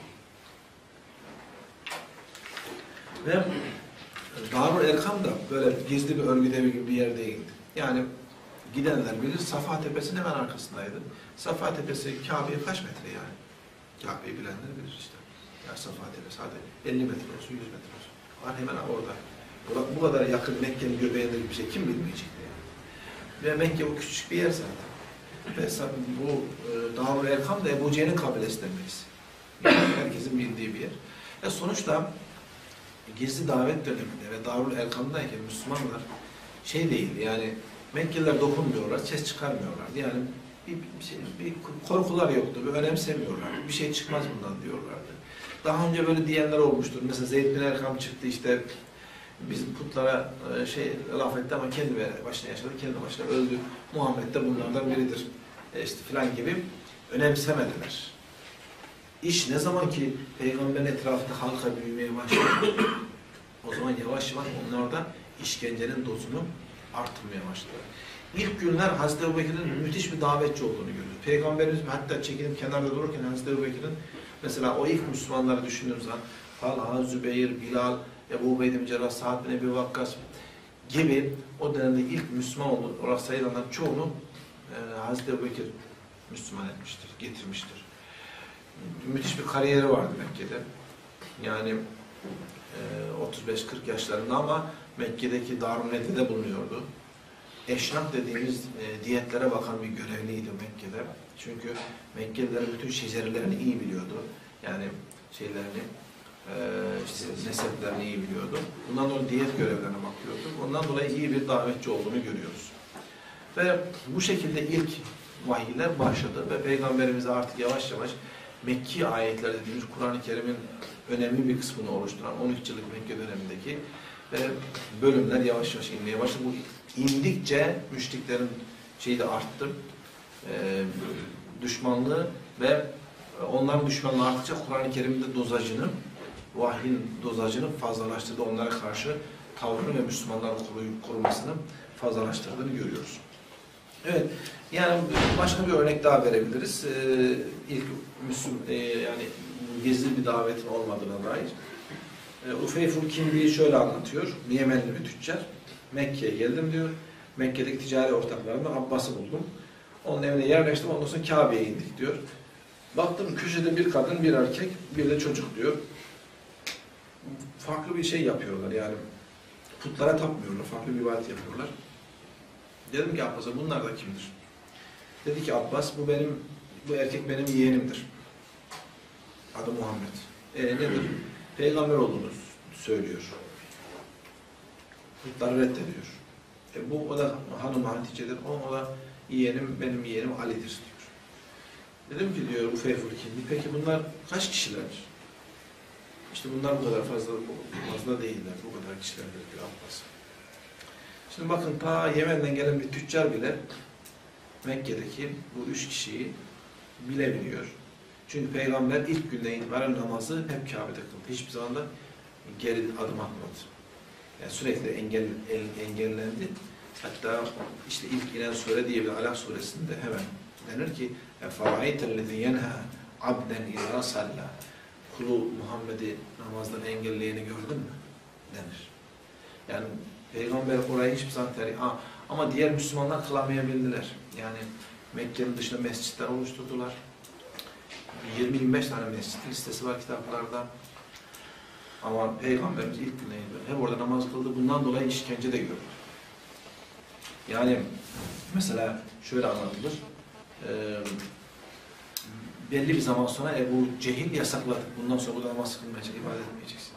Ve Darul Erkam da böyle gizli bir örgüt evi gibi bir yer değildi. Yani gidenler bilir Safa Tepesi'nin hemen arkasındaydı. Safa Tepesi Kabe'ye kaç metre yani? Kabe'yi bilenler bilir işte. Ya Safa Tepesi hadi elli metre olsun, yüz metre olsun. Var hemen orada. Bu kadar yakın Mekke'nin göbeğinde bir şey kim bilmeyecekti yani. Ve Mekke o küçük bir yer zaten. Ve bu e, Darul Erkam da Ebu Cehil'in kabilesinden birisi. Yani herkesin bildiği bir yer. Ve sonuçta gizli davet döneminde ve Darul Erkam'dayken Müslümanlar şey değil yani Mekkeliler dokunmuyorlar, ses çıkarmıyorlar. Yani bir, bir, şey, bir korkular yoktu, bir önemsemiyorlar. Bir şey çıkmaz bundan diyorlardı. Daha önce böyle diyenler olmuştur. Mesela Zeyd bin Erkam çıktı işte bizim putlara şey laf etti ama kendi başına yaşadı, kendi başına öldü. Muhammed de bunlardan biridir. E işte filan gibi önemsemediler. İş ne zaman ki Peygamberin etrafında halka büyümeye başladı, o zaman yavaş yavaş onlarda işkencenin dozunu artırmaya başladı. İlk günler Hazreti Ebubekir'in müthiş bir davetçi olduğunu görüyoruz. Peygamberimiz hatta çekinip kenarda dururken Hazreti Ebubekir'in mesela o ilk Müslümanları düşündüğümüz zaman Talha, Zübeyir, Bilal, Ebu Ubeyd bin Cerrah, Sa'd bin Ebi Vakkas gibi o dönemde ilk Müslüman olarak sayılanların çoğunu e, Hazreti Ebubekir Müslüman etmiştir, getirmiştir. Müthiş bir kariyeri vardı Mekke'de. Yani e, otuz beş kırk yaşlarında ama Mekke'deki Darun Nedve'de bulunuyordu. Eşnaf dediğimiz e, diyetlere bakan bir görevliydi Mekke'de. Çünkü Mekkelilerin bütün şecerelerini iyi biliyordu. Yani şeylerini, e, işte neseplerini iyi biliyordu. Bundan dolayı diyet görevlerine bakıyordu. Ondan dolayı iyi bir davetçi olduğunu görüyoruz. Ve bu şekilde ilk vahiyler başladı ve Peygamberimize artık yavaş yavaş Mekki ayetler dediğimiz Kur'an-ı Kerim'in önemli bir kısmını oluşturan on üç yıllık Mekke dönemindeki ve bölümler yavaş yavaş inmeye başladı. Bu indikçe müşriklerin şeyi de arttı, e, düşmanlığı ve onların düşmanlığı arttıkça Kur'an-ı Kerim'in de dozajını, vahyin dozajını fazlalaştırdı. Onlara karşı tavrını ve Müslümanların korumasını fazlalaştırdığını görüyoruz. Evet, yani başka bir örnek daha verebiliriz. Ee, ilk Müslüm, e, yani gizli bir davetin olmadığına dair. E, Ufeyful Kindi'yi şöyle anlatıyor. Yemenli bir tüccar. Mekke'ye geldim diyor. Mekke'deki ticari ortaklarımdan Abbas'ı buldum. Onun evine yerleştim. Ondan sonra Kabe'ye indik diyor. Baktım köşede bir kadın, bir erkek, bir de çocuk diyor. Farklı bir şey yapıyorlar yani. Putlara tapmıyorlar. Farklı bir ibadet yapıyorlar. Dedim ki Abbas'a bunlar da kimdir? Dedi ki Abbas bu benim, bu erkek benim yeğenimdir. Adı Muhammed. E nedir? Peygamber olduğunu söylüyor. Putları reddediyor. E bu o da hanım Hatice'dir. O, o da yeğenim, benim yeğenim Ali'dir diyor. Dedim ki diyor Ufeyful Kindi, peki bunlar kaç kişilerdir? İşte bunlar bu kadar fazla fazla değiller. Bu kadar kişilerdir diyor Abbas. Şimdi bakın ta Yemen'den gelen bir tüccar bile Mekke'deki bu üç kişiyi bilebiliyor. Çünkü Peygamber ilk günden itibaren namazı hep Kabe'de kıldı. Hiçbir zaman da geri adım atmadı. Yani sürekli engel, engellendi. Hatta işte ilk inen sure diye bir Alak suresinde hemen denir ki فَرَعَيْتَ الَّذِي يَنْهَا عَبْدًا اِذَا صَلَّى Kulu Muhammed'i namazdan engelleyeni gördün mü? Denir. Yani Peygamber orayı hiçbir zaman tercih... Ama diğer Müslümanlar kılamayabildiler. Yani Mekke'nin dışında mescitler oluşturdular. yirmi yirmi beş tane mescit listesi var kitaplarda. Ama Peygamberimiz ilk günden hep orada namaz kıldı. Bundan dolayı işkence de gördü. Yani mesela şöyle anlatılır. Ee, belli bir zaman sonra Ebu Cehil yasakladı. Bundan sonra burada namaz kılmayacak, ibadet etmeyeceksin.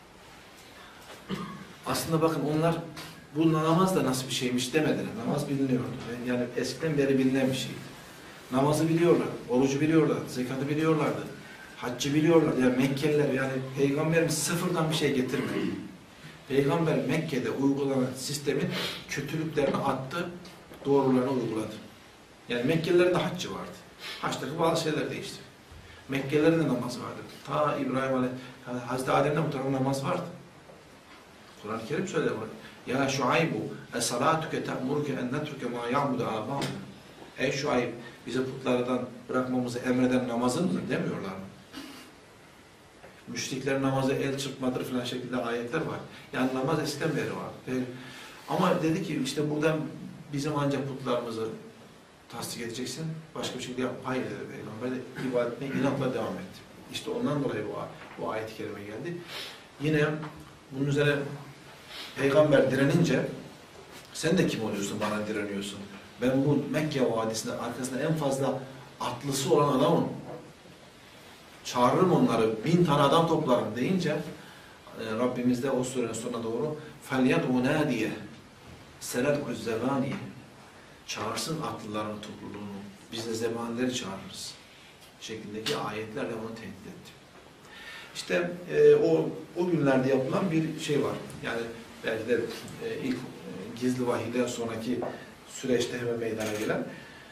Aslında bakın onlar bu namaz da nasıl bir şeymiş demediler. Namaz biliniyordu. Yani eskiden beri bilinen bir şeydi. Namazı biliyorlar, orucu biliyorlar, zekatı biliyorlardı. Haccı biliyorlar. Yani Mekkeliler yani Peygamberimiz sıfırdan bir şey getirmedi. Peygamber Mekke'de uygulanan sistemin kötülüklerini attı, doğrularını uyguladı. Yani Mekkelilerin de haccı vardı. Haçtaki bazı şeyler değişti. Mekkelilerin de namazı vardı. Ta İbrahim Aleyhisselam, Hazreti Adem'den bu tarafa namaz vardı. Kur'an-ı Kerim söylüyor. Ya Şuaybu, es-salatuke te'muruke en netruke ma ya'budu âbâ'na. Ey Şuayb, bize putlardan bırakmamızı emreden namazın mı demiyorlar mı? Müşriklerin namazı el çırpmadır falan şekilde ayetler var. Yani namaz eskiden beri var. Ama dedi ki işte buradan bizim ancak putlarımızı tasdik edeceksin. Başka bir şey yap. Hayır dedi Peygamber de ibadetine inatla devam etti. İşte ondan dolayı bu, bu ayet-i kerime geldi. Yine bunun üzerine Peygamber direnince sen de kim oluyorsun bana direniyorsun? Ben bu Mekke vadisinde arkasında en fazla atlısı olan adamım. Çağırırım onları, bin tane adam toplarım deyince e, Rabbimiz de o surenin sonuna doğru فَلْيَدْعُ نَادِيَ سَلَدْعُ الزَّبَانِيَ Çağırsın atlıların topluluğunu, biz de zebanileri çağırırız şeklindeki ayetlerle onu tehdit etti. İşte e, o, o günlerde yapılan bir şey var. Yani belki de e, ilk e, gizli vahiyden sonraki süreçte hemen meydana gelen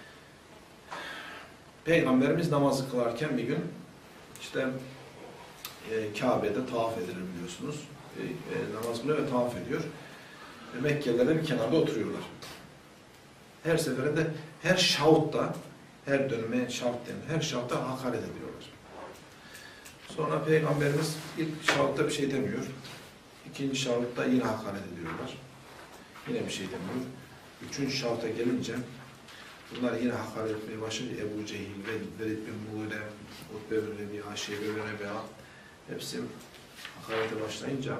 Peygamberimiz namazı kılarken bir gün işte e, Kabe'de tavaf edilir biliyorsunuz. E, e, namaz kılıyor ve tavaf ediyor. Ve Mekkeliler de bir kenarda oturuyorlar. Her seferinde her şavutta, her döneme şavt denir, her şavtta hakaret ediyorlar. Sonra Peygamberimiz ilk şahıtta bir şey demiyor. İkinci şahıtta yine hakaret ediyorlar. Yine bir şey demiyor. Üçüncü şahıta gelince bunlar yine hakaret etmeye başlayınca Ebu Cehil, Velid bin Mughire, Utbe bin Rebi'a, Şeybe bin Rebi'a hepsi hakarete başlayınca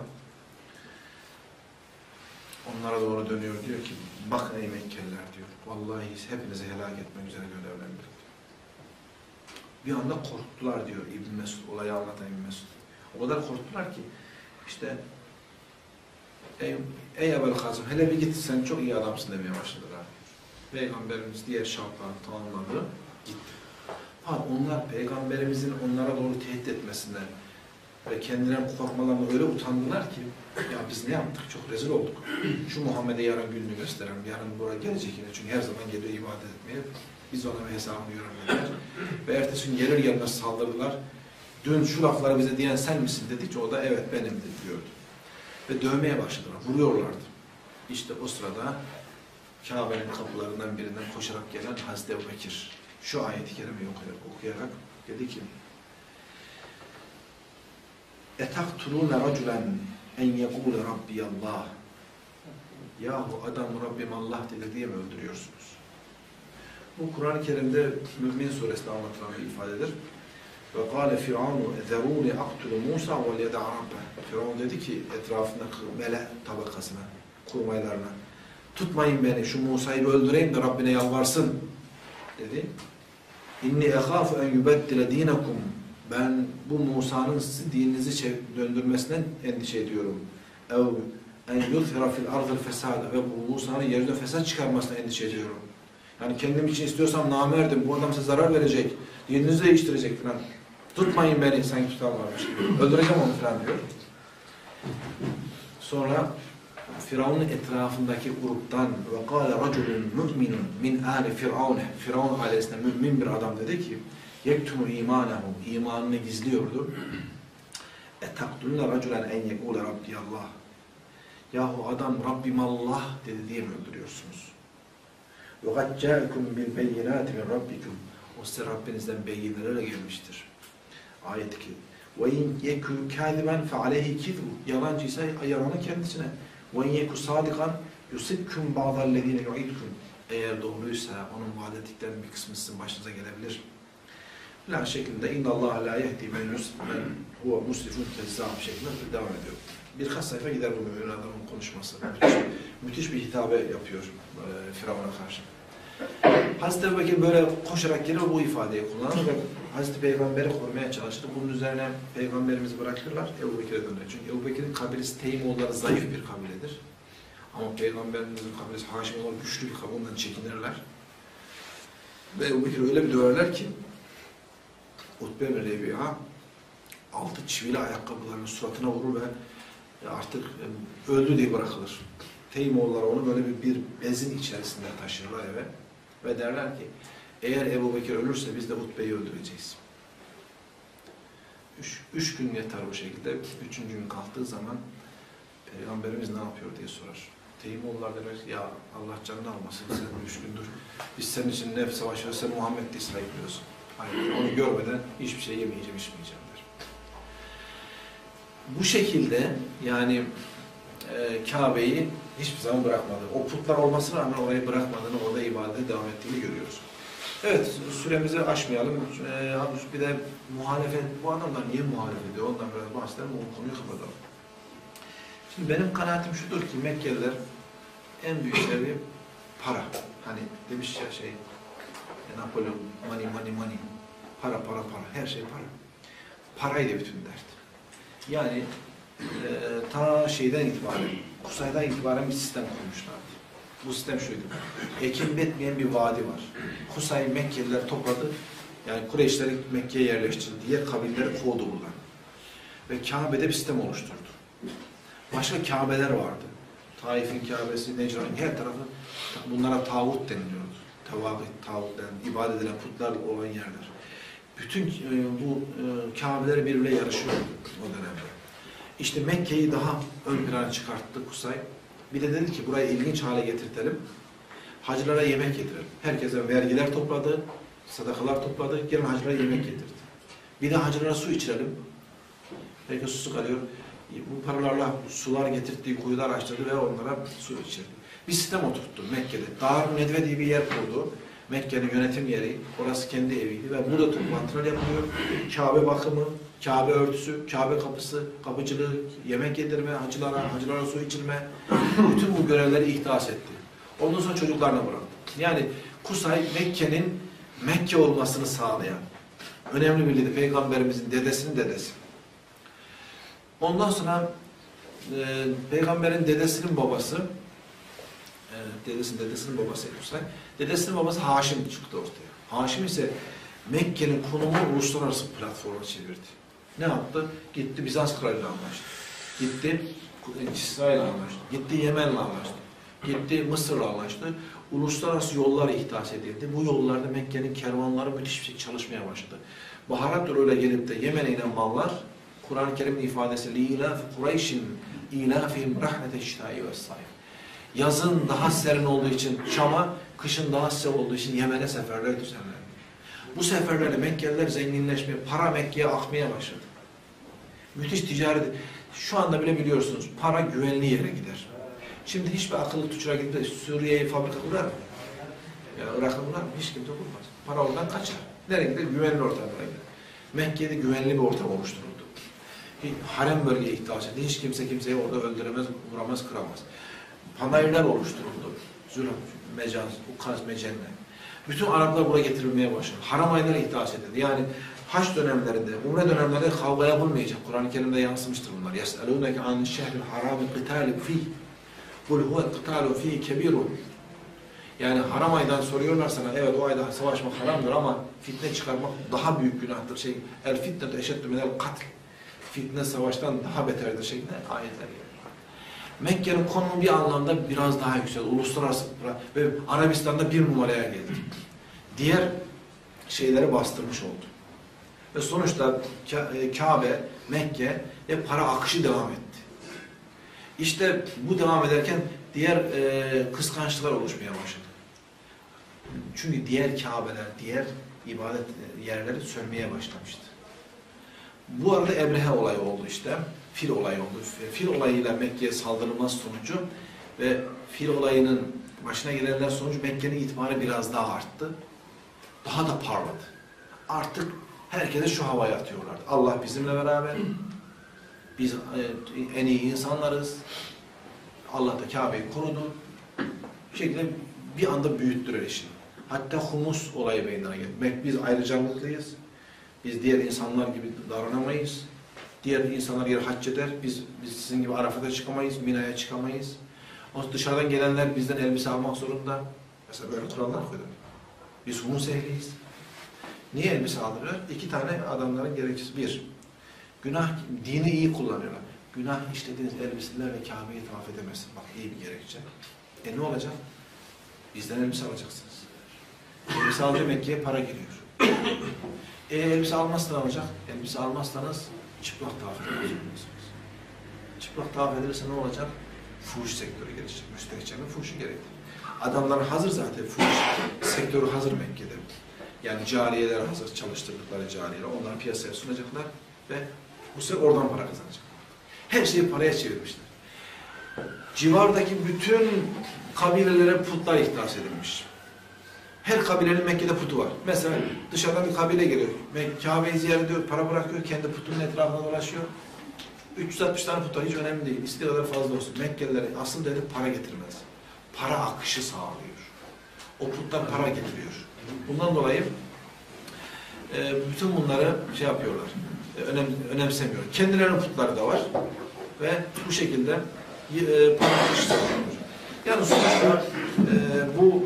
onlara doğru dönüyor, diyor ki bakın ey Mekkeliler diyor. Vallahi hepinizi helak etmek üzere görevlendirdim. Bir anda korktular diyor İbn Mesud, olayı anlatan İbn Mesud. O kadar korktular ki işte ey, ey Ebul Kasım hele bir git sen çok iyi adamsın demeye başladılar. Peygamberimiz diğer şartlarını tamamladı, gitti. Ha, onlar Peygamberimizin onlara doğru tehdit etmesinden ve kendilerine korkmalarına öyle utandılar ki ya biz ne yaptık? Çok rezil olduk. Şu Muhammed'e yarın gününü gösterelim. Yarın buraya gelecek yine. Çünkü her zaman geliyor ibadet etmeye. Biz ona bir hesabını göremediler. Ve ertesi gün gelir gelmez saldırdılar. Dün şu lafları bize diyen sen misin dedikçe o da evet benim diyordu. Ve dövmeye başladılar. Vuruyorlardı. İşte o sırada Kabe'nin kapılarından birinden koşarak gelen Hazreti Ebu Bekir şu ayeti kerimeyi okuyarak, okuyarak dedi ki اَتَقْتُلُونَ رَجُلًا اَنْ يَقُولَ رَبِّيَ اللّٰهِ Yahu adam Rabbim Allah dedi diye mi öldürüyorsunuz? Bu Kur'an-ı Kerim'de Mü'min suresinde anlatılan bir ifadedir. وَقَالَ فِرْعَانُ اَذَرُونِ اَقْتُلُ مُوسَى وَلْيَدَعَ رَبَّهِ Firavun dedi ki etrafındaki mele tabakasına, kurmaylarına tutmayın beni, şu Musa'yı öldüreyim de Rabbine yalvarsın dedi. İnni ehâfu en yubeddile dînekum Ben bu Musa'nın sizi dininizi döndürmesinden endişe ediyorum. Ev en yuzhira fil ardil fesada ve bu Musa'nın yerine fesat çıkarmasına endişe ediyorum. Yani kendim için istiyorsam namerdim, bu adam size zarar verecek, dininizi değiştirecek falan. Tutmayın beni, sanki tutarlarmış gibi. Öldüreceğim onu falan diyor. Sonra Firavun'un etrafındaki gruptan ve kâle raculun mu'minun min âli Firavun Firavun ailesine mümin bir adam dedi ki yektumu imanehu imanını gizliyordu. Etaktuluna raculen en yekûle rabbiyallah Yahu adam Rabbim Allah dedi diye mi öldürüyorsunuz? Ve kad câekum bil beyinâti min rabbikum O size Rabbinizden beyinlerle gelmiştir. Ayet iki Ve in yekû kâziben fe aleyhi kidbu Yalancıysa yalanı kendisine. Ve in yekû sâdikan yusibkum ba'dallezîne yu'idkum Eğer doğruysa onun vaat ettiklerinin bir kısmı sizin başınıza gelebilir. Filan şeklinde indallâhe lâ yehdi men huve musrifun kezzâb şeklinde devam ediyor. Birkaç sayfa gider bu mümin adamın konuşması. Müthiş, müthiş bir hitabe yapıyor e, Firavun'a karşı. Hazreti Ebu Bekir böyle koşarak gelir bu ifadeyi kullanır ve Hazreti Peygamber'i korumaya çalışır. Bunun üzerine Peygamberimizi bırakırlar, Ebu Bekir'e döner. Çünkü Ebu Bekir'in kabilesi Teymoğulları zayıf bir kabiledir. Ama Peygamberimizin kabilesi Haşimoğulları güçlü bir kabile, ondan çekinirler. Ve Ebu Bekir öyle bir döverler ki Utbe bin Rebi'a altı çivili ayakkabılarının suratına vurur ve artık öldü diye bırakılır. Teymoğulları onu böyle bir, bir bezin içerisinde taşırlar eve ve derler ki eğer Ebu Bekir ölürse biz de Utbe'yi öldüreceğiz. Üç, üç gün yeter bu şekilde. Üçüncü gün kalktığı zaman Peygamberimiz ne yapıyor diye sorar. Teymoğullar der ya Allah canını almasın sen üç gündür. Biz senin için ne savaşıyoruz sen Muhammed diye sayıklıyorsun. Hayır, onu görmeden hiçbir şey yemeyeceğim, içmeyeceğim der. Bu şekilde yani e, Kabe'yi hiçbir zaman bırakmadı. O putlar olmasına rağmen orayı bırakmadığını, orada ibadete devam ettiğini görüyoruz. Evet, süremizi aşmayalım. E, bir de muhalefet, bu adamlar niye muhalefet ediyor? Ondan biraz bahsedelim, o konuyu kapatalım. Şimdi benim kanaatim şudur ki Mekkeliler en büyük sebebi para. Hani demiş ya şey, Napolyon, money, money, money. Para, para, para. Her şey para. Parayla bütün dert. Yani e, ta şeyden itibaren, Kusay'dan itibaren bir sistem kurmuşlardı. Bu sistem şuydu. Ekim bitmeyen bir vadi var. Kusay Mekkeliler topladı. Yani Kureyşleri Mekke'ye yerleştirdi. Diğer kabileleri kovdu buradan. Ve Kabe'de bir sistem oluşturdu. Başka Kabe'ler vardı. Taif'in Kabe'si, Necra'nın her tarafı bunlara tağut deniliyordu. Tevâgıt, tağut denen, ibadet edilen putlar olan yerler. Bütün e, bu e, Kabe'leri birbirine yarışıyordu o dönemde. İşte Mekke'yi daha ön plana çıkarttı Kusay. Bir de dedi ki burayı ilginç hale getirtelim. Hacılara yemek getirelim. Herkese vergiler topladı, sadakalar topladı, gelin hacılara yemek getirdi. Bir de hacılara su içirelim. Herkes susuz kalıyor. Bu paralarla sular getirdiği kuyular açtırdı ve onlara su içirdi. Bir sistem oturttu Mekke'de. Darun Nedve diye bir yer kurdu. Mekke'nin yönetim yeri. Orası kendi eviydi ve burada toplantılar yapılıyor. Kabe bakımı, Kabe örtüsü, Kabe kapısı, kapıcılığı, yemek yedirme, hacılara, hacılara su içirme. Bütün bu görevleri ihdas etti. Ondan sonra çocuklarına bıraktı. Yani Kusay Mekke'nin Mekke olmasını sağlayan önemli bir lider. Peygamberimizin dedesinin dedesi. Ondan sonra e, Peygamberin dedesinin babası, e, dedesinin dedesinin babası Kusay, dedesinin babası Haşim çıktı ortaya. Haşim ise Mekke'nin konumu uluslararası platforma çevirdi. Ne yaptı? Gitti Bizans kralıyla anlaştı. Gitti İsrail'le anlaştı. Gitti Yemen'le anlaştı. Gitti Mısır'la anlaştı. Uluslararası yollar ihdas edildi. Bu yollarda Mekke'nin kervanları müthiş bir şekilde çalışmaya başladı. Baharat yoluyla gelip de Yemen'e inen mallar, Kur'an-ı Kerim'in ifadesi لِيْلَافِ قُرَيْشٍ اِيْلَافِهِمْ رَحْنَةَ الشِّتَاءِ وَالصَّيْفِ. Yazın daha serin olduğu için Şam'a, kışın daha sıcak olduğu için Yemen'e seferler düzenlendi. Bu seferlerde Mekkeliler zenginleşmeye, para Mekke'ye akmaya başladı. Müthiş ticaret. Şu anda bile biliyorsunuz, para güvenli yere gider. Şimdi hiçbir akıllı tüccar gidip de Suriye'ye fabrika kurar mı? Ya Irak'a kurar mı? Hiç kimse kurmaz. Para oradan kaçar. Nereye gider? Güvenli ortamlara gider. Mekke'de güvenli bir ortam oluşturuldu. Harem bölgeye ihtiyaç edildi. Hiç kimse kimseyi orada öldüremez, vuramaz, kıramaz. Panayırlar oluşturuldu. Zülüm, Mecaz, Ukaz, Mecenne. Bütün Araplar buraya getirilmeye başladı. Haram aylara ihtiyaç edildi. Yani haç dönemlerinde, umre dönemlerinde kavga yapılmayacak. Kur'an-ı Kerim'de yansımıştır bunlar. يَسْأَلُونَكَ عَنِ الشَّهْرِ الْحَرَامِ الْقِتَالِ فِيهِ قُلْ هُوَ الْقِتَالُ فِيهِ كَبِيرٌ. Yani haram aydan soruyorlar sana, evet o ayda savaşmak haramdır ama fitne çıkarmak daha büyük günahtır. Şey, el fitnetu eşeddu minel katl. Fitne savaştan daha beterdir şeklinde ayetler geliyor. Mekke'nin konumu bir anlamda biraz daha yüksek. Uluslararası ve Arabistan'da bir numaraya geldi. Diğer şeyleri bastırmış oldu. Ve sonuçta Kabe, Mekke ve para akışı devam etti. İşte bu devam ederken diğer e, kıskançlıklar oluşmaya başladı. Çünkü diğer Kabe'ler, diğer ibadet yerleri sönmeye başlamıştı. Bu arada Ebrehe olayı oldu işte. Fil olayı oldu. Fil olayıyla Mekke'ye saldırılması sonucu ve fil olayının başına gelenler sonucu Mekke'nin itibarı biraz daha arttı. Daha da parladı. Artık herkese şu havayı atıyorlar. Allah bizimle beraber. Biz en iyi insanlarız. Allah da Kabe'yi korudu. Bu şekilde bir anda büyüttüler işini. Hatta humus olayı meydana geldi. Biz ayrıcalıklıyız. Biz diğer insanlar gibi davranamayız. Diğer insanlar yer hac eder. Biz, biz sizin gibi Arafat'a çıkamayız, Mina'ya çıkamayız. O dışarıdan gelenler bizden elbise almak zorunda. Mesela böyle kurallar koydular. Biz humus ehliyiz. Niye elbise alırlar? İki tane adamların gerekçesi. Bir, günah, dini iyi kullanıyorlar. Günah işlediğiniz elbiselerle Kabe'yi tavaf edemezsin. Bak iyi bir gerekçe. E ne olacak? Bizden elbise alacaksınız. Elbise alınca Mekke'ye para giriyor. E elbise almazsan alacak. Elbise almazsanız çıplak tavaf ediyorsunuz. Çıplak tavaf edilirse ne olacak? Fuhuş sektörü gelişecek. Müstehcen'in fuhuşu gerekli. Adamlar hazır zaten. Fuhuş sektörü hazır Mekke'de. Yani cariyeler hazır. Çalıştırdıkları cariyeler. Onları piyasaya sunacaklar ve bu sefer oradan para kazanacak. Her şeyi paraya çevirmişler. Civardaki bütün kabilelere putlar ihdas edilmiş. Her kabilenin Mekke'de putu var. Mesela dışarıdan bir kabile geliyor. Kabe'yi ziyaret ediyor, para bırakıyor, kendi putunun etrafına dolaşıyor. üç yüz altmış tane put var, hiç önemli değil. İstediği kadar fazla olsun. Mekkeliler asıl dedi para getirmez. Para akışı sağlıyor. O putlar para getiriyor. Bundan dolayı e, bütün bunları şey yapıyorlar. E, önem, önemsemiyor. Kendilerinin putları da var. Ve bu şekilde e, para akışı sağlıyor. Yani sonuçta e, bu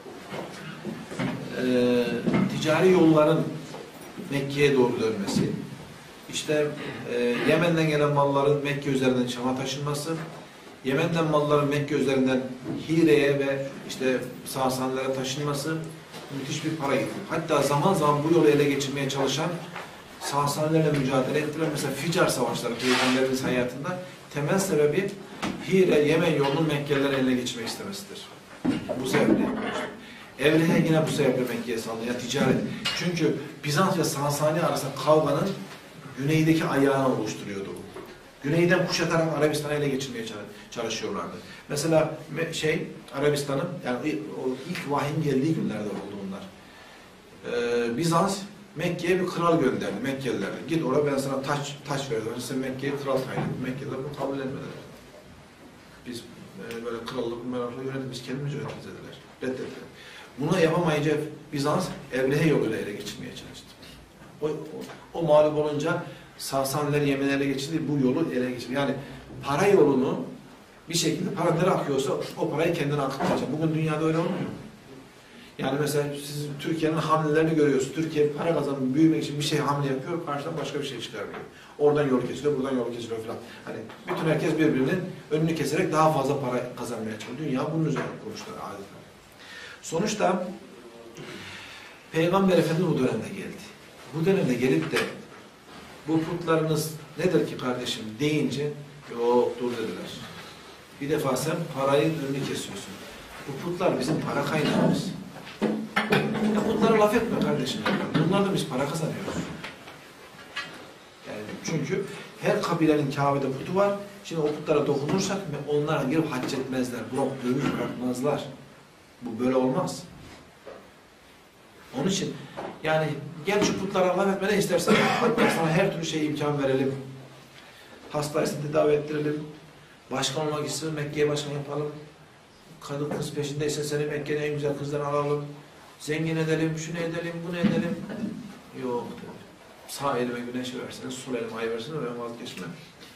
e, ticari yolların Mekke'ye doğru dönmesi, işte e, Yemen'den gelen malların Mekke üzerinden Şam'a taşınması, Yemen'den malların Mekke üzerinden Hire'ye ve işte Sasanilere taşınması müthiş bir para getiriyor. Hatta zaman zaman bu yolu ele geçirmeye çalışan Sasanilerle mücadele ettiler. Mesela Ficar Savaşları Peygamberimiz hayatında temel sebebi Hire, Yemen yolunun Mekkeliler eline geçirmek istemesidir. Bu sebeple yapmıştır. Evlihe yine bu sebeple Mekke'ye saldırı, yani ticaret. Çünkü Bizans ve Sasani arasında kavganın Güneydeki ayağını oluşturuyordu bu. Güneyden kuşatarak Arabistan'ı ele geçirmeye çalışıyorlardı. Mesela şey Arabistan'ın yani o ilk vahyin geldiği günlerde oldu bunlar. Ee, Bizans Mekke'ye bir kral gönderdi. Mekkeliler. Git oraya ben sana taç taç verdim. Sen Mekke'ye kral tayin et. Mekkeliler bunu kabul etmediler. Biz e, böyle krallık merakla yönetim biz kendimiz yönetiriz dediler. Reddettiler. Bunu yapamayınca Bizans Ebrehe yoluyla ele geçirmeye çalıştı. O, o, o mağlup olunca Sasanileri Yemen'e ele geçirdi. Bu yolu ele geçirdi. Yani para yolunu bir şekilde para nereye akıyorsa o parayı kendine akıtacak. Bugün dünyada öyle olmuyor. Yani mesela siz Türkiye'nin hamlelerini görüyorsunuz. Türkiye para kazanıp büyümek için bir şey hamle yapıyor, karşıdan başka bir şey çıkarmıyor. Oradan yolu kesiliyor, buradan yolu kesiliyor falan. Hani bütün herkes birbirinin önünü keserek daha fazla para kazanmaya çalışıyor. Dünya bunun üzerine kuruluşlar adeta. Sonuçta Peygamber Efendimiz bu dönemde geldi. Bu dönemde gelip de bu putlarınız nedir ki kardeşim deyince yok dur dediler. Bir defa sen parayı önünü kesiyorsun. Bu putlar bizim para kaynağımız. Ya putlara laf etme kardeşim. Bunlardan biz para kazanıyoruz. Yani çünkü her kabilenin Kabe'de putu var. Şimdi o putlara dokunursak onlara girip hac etmezler. Blok dövüş bırakmazlar. Bu böyle olmaz. Onun için yani gel şu putlara laf etme ne istersen hatta sana her türlü şey imkan verelim. Hastaysa tedavi ettirelim. Başkan olmak istiyor, Mekke'ye başkan yapalım. Kadın kız peşindeyse seni Mekke'nin en güzel kızlarını alalım. Zengin edelim, şunu edelim, bunu edelim. Yok dedi. Sağ elime güneş versene, sol elime ay versene ben vazgeçmem.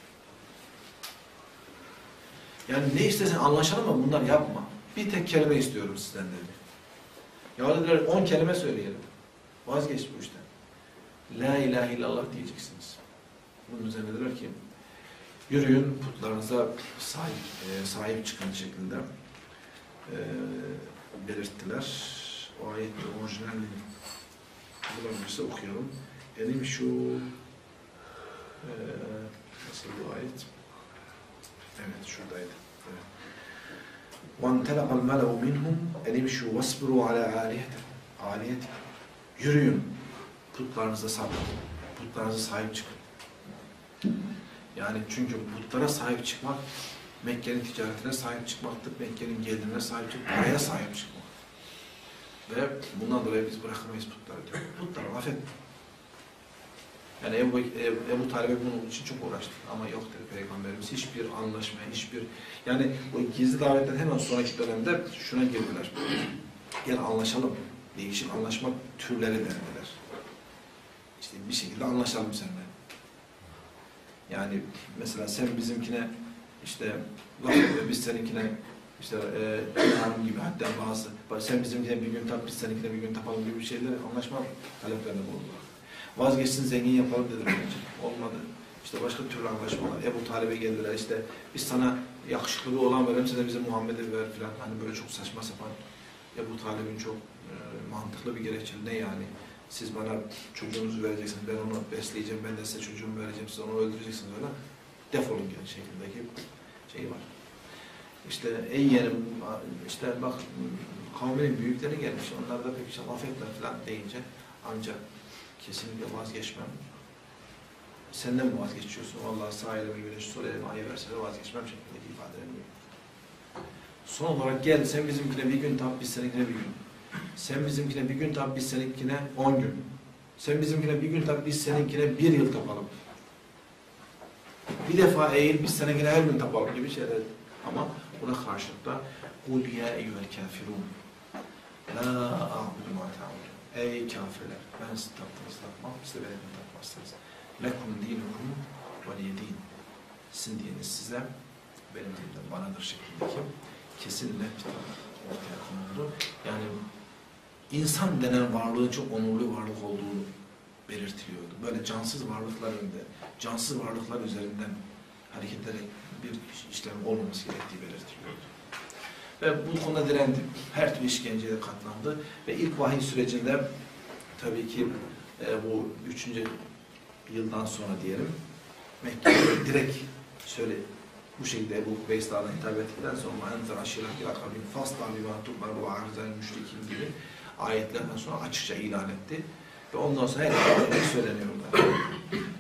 Yani ne istersen anlaşalım ama bunlar yapma. Bir tek kelime istiyorum sizden dedi. Ya dediler on kelime söyleyelim. Vazgeç bu işten. La ilahe illallah diyeceksiniz. Bunun üzerine dediler ki yürüyün putlarınıza sahip, e, sahip çıkın şeklinde e, belirttiler. O ayetin orijinalini bulabilirse okuyalım. Elim şu e, nasıl bu ayet? Evet şuradaydı. Evet. وَانْتَلَقَ الْمَلَوْ مِنْهُمْ اَلِمْشُوا وَاسْبِرُوا عَلَى عَالِيَةِ Yürüyün, putlarınıza sabredin, putlarınıza sahip çıkın. Yani çünkü putlara sahip çıkmak, Mekke'nin ticaretine sahip çıkmaktır, Mekke'nin gelirine sahip çıkmak, paraya sahip çıkmak. Ve bundan dolayı biz bırakamayız putları diyor. Putlara laf etme. Yani Ebu, Ebu, Ebu Talib'e bunun için çok uğraştı. Ama yok dedi Peygamberimiz. Hiçbir anlaşma, hiçbir... Yani o gizli davetten hemen sonraki dönemde şuna girdiler. Gel anlaşalım. Değişik anlaşma türleri denediler. İşte bir şekilde anlaşalım seninle. Yani mesela sen bizimkine işte laf ediyor, biz seninkine işte e, gibi hatta bazı sen bizimkine bir gün tap, biz seninkine bir gün tapalım gibi şeyler anlaşma taleplerine bulundular. Vazgeçsin zengin yapalım dediler. Olmadı. İşte başka türlü anlaşmalar. Ebu Talib'e geldiler işte biz sana yakışıklı bir oğlan verelim sen de bize Muhammed'i ver filan. Hani böyle çok saçma sapan Ebu Talib'in çok e, mantıklı bir gerekçe. Ne yani? Siz bana çocuğunuzu vereceksiniz, ben onu besleyeceğim, ben de size çocuğumu vereceğim, siz onu öldüreceksiniz öyle. Defolun gibi şeklindeki şey var. İşte ey yeğenim, işte bak kavminin büyükleri gelmiş, onlar da pek işte laf etme falan deyince ancak kesinlikle vazgeçmem. Senden mi vazgeçiyorsun? Vallahi sağ elime güneş, sol elime ayı verse de vazgeçmem şeklindeki ifadelerini. Son olarak gel, sen bizimkine bir gün tap, biz seninkine bir gün. Sen bizimkine bir gün tap, biz seninkine on gün. Sen bizimkine bir gün tap, biz seninkine bir yıl tapalım. Bir defa eğil, biz seninkine her gün tapalım gibi şeyler. Ama buna karşılıkta قُلْ يَا اَيُّهَا الْكَافِرُونَ لَا أَعْبُدُ مَا تَعْبُدُونَ Ey kafirler, ben sizi taptınız tapmam, siz de beni tapmazsınız. لَكُمْ دِينُكُمْ وَلِيَ دِينُ Sizin dininiz size, benim dinim de banadır şeklindeki kesin net ortaya konuldu. Yani insan denen varlığın çok onurlu varlık olduğunu belirtiliyordu. Böyle cansız varlıklar önünde, cansız varlıklar üzerinden hareket ederek bir işlem olmaması gerektiği belirtiliyordu. Ve bu konuda direndi. Her türlü işkenceye katlandı. Ve ilk vahiy sürecinde tabii ki e, bu üçüncü yıldan sonra diyelim Mekke'ye direkt şöyle bu şekilde Ebu Kubeys Dağı'na hitap ettikten sonra enzar aşirak ila kavmin fasla bima tutlar ve arzal müşrikin gibi ayetlerden sonra açıkça ilan etti. Ve ondan sonra her şey söyleniyorlar.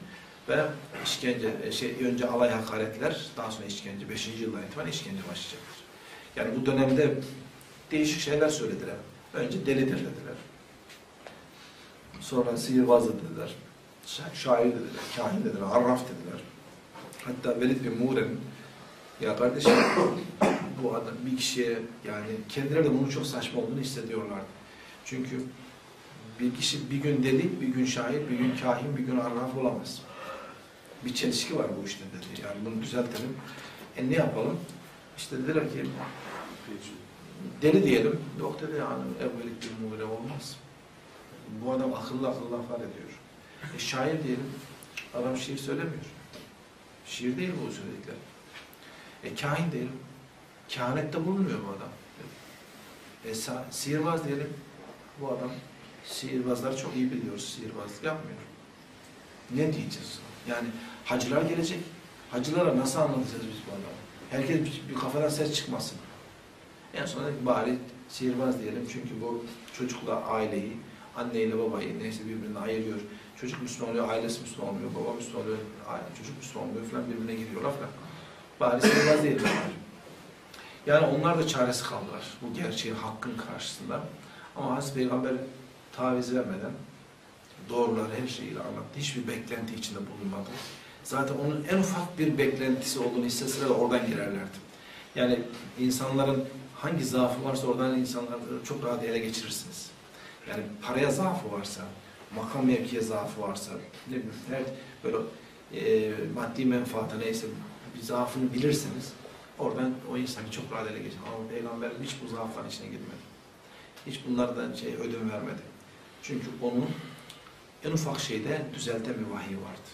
Ve işkence, şey, önce alay hakaretler, daha sonra işkence, beşinci yıldan itibaren işkence başlayacaktır. Yani bu dönemde değişik şeyler söylediler. Önce delidir dediler. Sonra sihirbaz dediler. Şair dediler, kahin dediler, arraf dediler. Hatta Velid bin Muğre'nin, ya kardeşim bu adam bir kişiye, yani kendileri de bunun çok saçma olduğunu hissediyorlardı. Çünkü bir kişi bir gün deli, bir gün şair, bir gün kahin, bir gün arraf olamaz. Bir çelişki var bu işte dedi. Yani bunu düzeltelim. E ne yapalım? İşte dediler ki deli diyelim. Yok dedi yani evvelik bir muğre olmaz. Bu adam akıllı akıllı laflar ediyor. E şair diyelim. Adam şiir söylemiyor. Şiir değil bu söyledikler. E kahin diyelim. Kehanette bulunmuyor bu adam. E sihirbaz diyelim. Bu adam sihirbazları çok iyi biliyoruz. Sihirbazlık yapmıyor. Ne diyeceğiz? Yani hacılar gelecek. Hacılara nasıl anlatacağız biz bu adamı? Herkes bir, bir kafadan ses çıkmasın. En sonunda bari sihirbaz diyelim. Çünkü bu çocukla aileyi, anneyle babayı neyse birbirine ayırıyor. Çocuk Müslüman oluyor, ailesi Müslüman oluyor, baba Müslüman oluyor, aile, çocuk Müslüman oluyor falan birbirine giriyorlar falan. Bari sihirbaz diyelim. Yani onlar da çaresi kaldılar bu gerçeğin, hakkın karşısında. Ama Hazreti Peygamber taviz vermeden doğruları her şeyiyle anlattı. Hiçbir beklenti içinde bulunmadı. Zaten onun en ufak bir beklentisi olduğunu hissetseler de oradan girerlerdi. Yani insanların hangi zaafı varsa oradan insanları çok rahat ele geçirirsiniz. Yani paraya zaafı varsa, makam mevkiye zaafı varsa, ne bileyim, evet, böyle e, maddi menfaata neyse bir zaafını bilirseniz oradan o insanı çok rahat ele geçirir. Ama Peygamber hiç bu zaafların içine girmedi. Hiç bunlardan şey ödün vermedi. Çünkü onun en ufak şeyde düzelten bir vahiy vardı.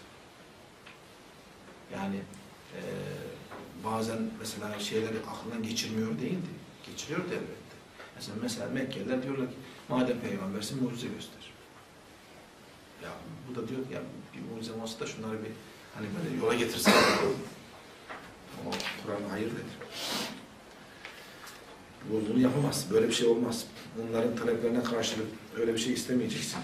Yani e, bazen mesela şeyleri aklından geçirmiyor değildi. Geçiriyordu elbette. Mesela, mesela Mekkeliler diyorlar ki madem peygambersin mucize göster. Ya bu da diyor ki ya bir mucize olsa da şunları bir hani böyle yola getirsin. Ama Kur'an hayır dedi. Bunu yapamaz. Böyle bir şey olmaz. Onların taleplerine karşılık öyle bir şey istemeyeceksin.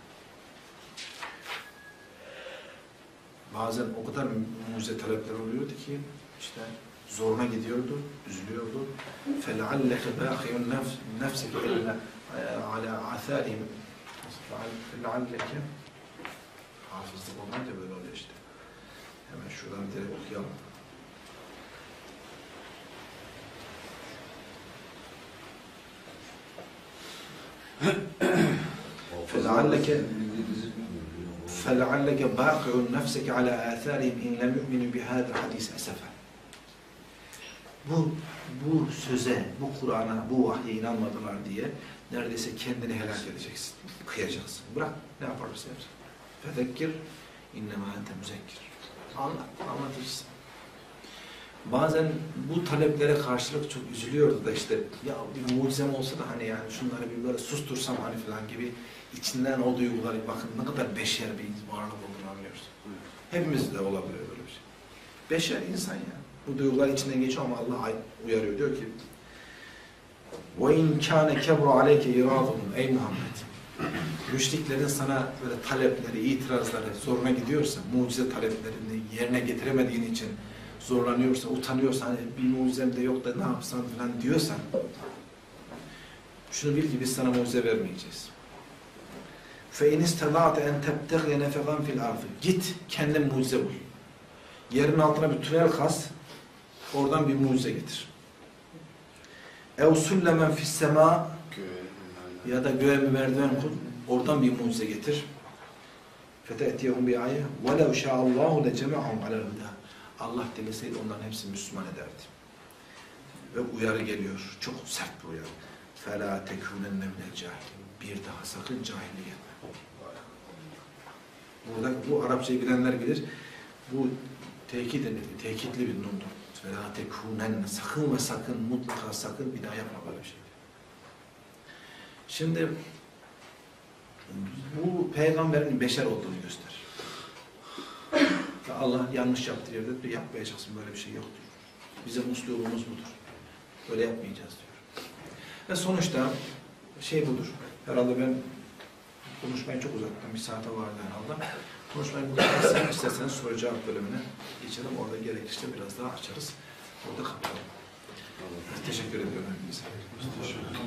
Bazen o kadar mucize talepler oluyordu ki işte zoruna gidiyordu, üzülüyordu. فَلَعَلَّكَ بَاخِيُ نَفْسِكَ اِلَّا عَلَى عَثَارِهِمْ فَلَعَلَّكَ hafızlık olmayınca böyle oluyor işte. Hemen şuradan direkt okuyalım. فَلَعَلَّكَ فَلَعَلَّكَ بَاقِعُ نَفْسَكَ عَلَى آثَارِهِمْ اِنْ لَمْ يُؤْمِنُوا بِهَذَا الْحَدِيثِ أَسَفًا. Bu, bu söze, bu Kur'an'a, bu vahye inanmadılar diye neredeyse kendini helak edeceksin, kıyacaksın. Bırak, ne yaparsa yapsın. فَذَكِّرْ اِنَّمَا اَنْتَ مُزَكِّرْ. Anlat, anlatırsın. Bazen bu taleplere karşılık çok üzülüyordu da işte ya bir mucizem olsa da hani yani şunları bir böyle sustursam hani falan gibi içinden o duyguları bakın ne kadar beşer bir varlık olduğunu anlıyoruz. Hepimizde olabiliyor böyle bir şey. Beşer insan ya. Bu duygular içinden geçiyor ama Allah uyarıyor. Diyor ki وَاِنْ كَانَ كَبْرُ عَلَيْكَ اِرَادُهُمْ Ey Muhammed! Müşriklerin sana böyle talepleri, itirazları zoruna gidiyorsa, mucize taleplerini yerine getiremediğin için zorlanıyorsa, utanıyorsa, hani bir mucizem de yok da ne yapsan falan diyorsan şunu bil ki biz sana mucize vermeyeceğiz. فَاِنْ اِسْتَضَعْتَ اَنْ تَبْتَغْيَ نَفَقًا فِي الْاَرْضِ Git, kendin mucize bul. Yerin altına bir tünel kaz, oradan bir mucize getir. اَوْ سُلَّمًا فِي السَّمَاءِ Ya da göğe bir merdiven kur, oradan bir mucize getir. فَتَأْتِيَهُمْ بِعَيَةٍ وَلَوْ شَاءَ اللّٰهُ لَجَمَعَهُمْ عَلَى الْهُدَى Allah dileseydi onların hepsini Müslüman ederdi. Ve uyarı geliyor. Çok sert bir uyarı. فَلَا تَكُونَنَّ مِنَ الْجَاهِلِينَ Bir daha sakın cahilliğe gelme. Burada bu Arapçayı bilenler bilir. Bu tekit, tekitli bir nundur. فَلَا تَكُونَنَّ Sakın ve sakın, mutlaka sakın bir daha yapma böyle bir şey. Şimdi bu peygamberin beşer olduğunu gösterir. Allah yanlış yaptığı yerde diyor, yapmayacaksın, böyle bir şey yoktur. Bizim uslubumuz budur. Böyle yapmayacağız diyor. Ve sonuçta şey budur. Herhalde ben konuşmayı çok uzattım. Bir saate vardı herhalde. Konuşmayı burada keselim. İsterseniz soru cevap bölümüne geçelim. Orada gerekirse biraz daha açarız. Orada kapatalım. Teşekkür ediyorum hepinize.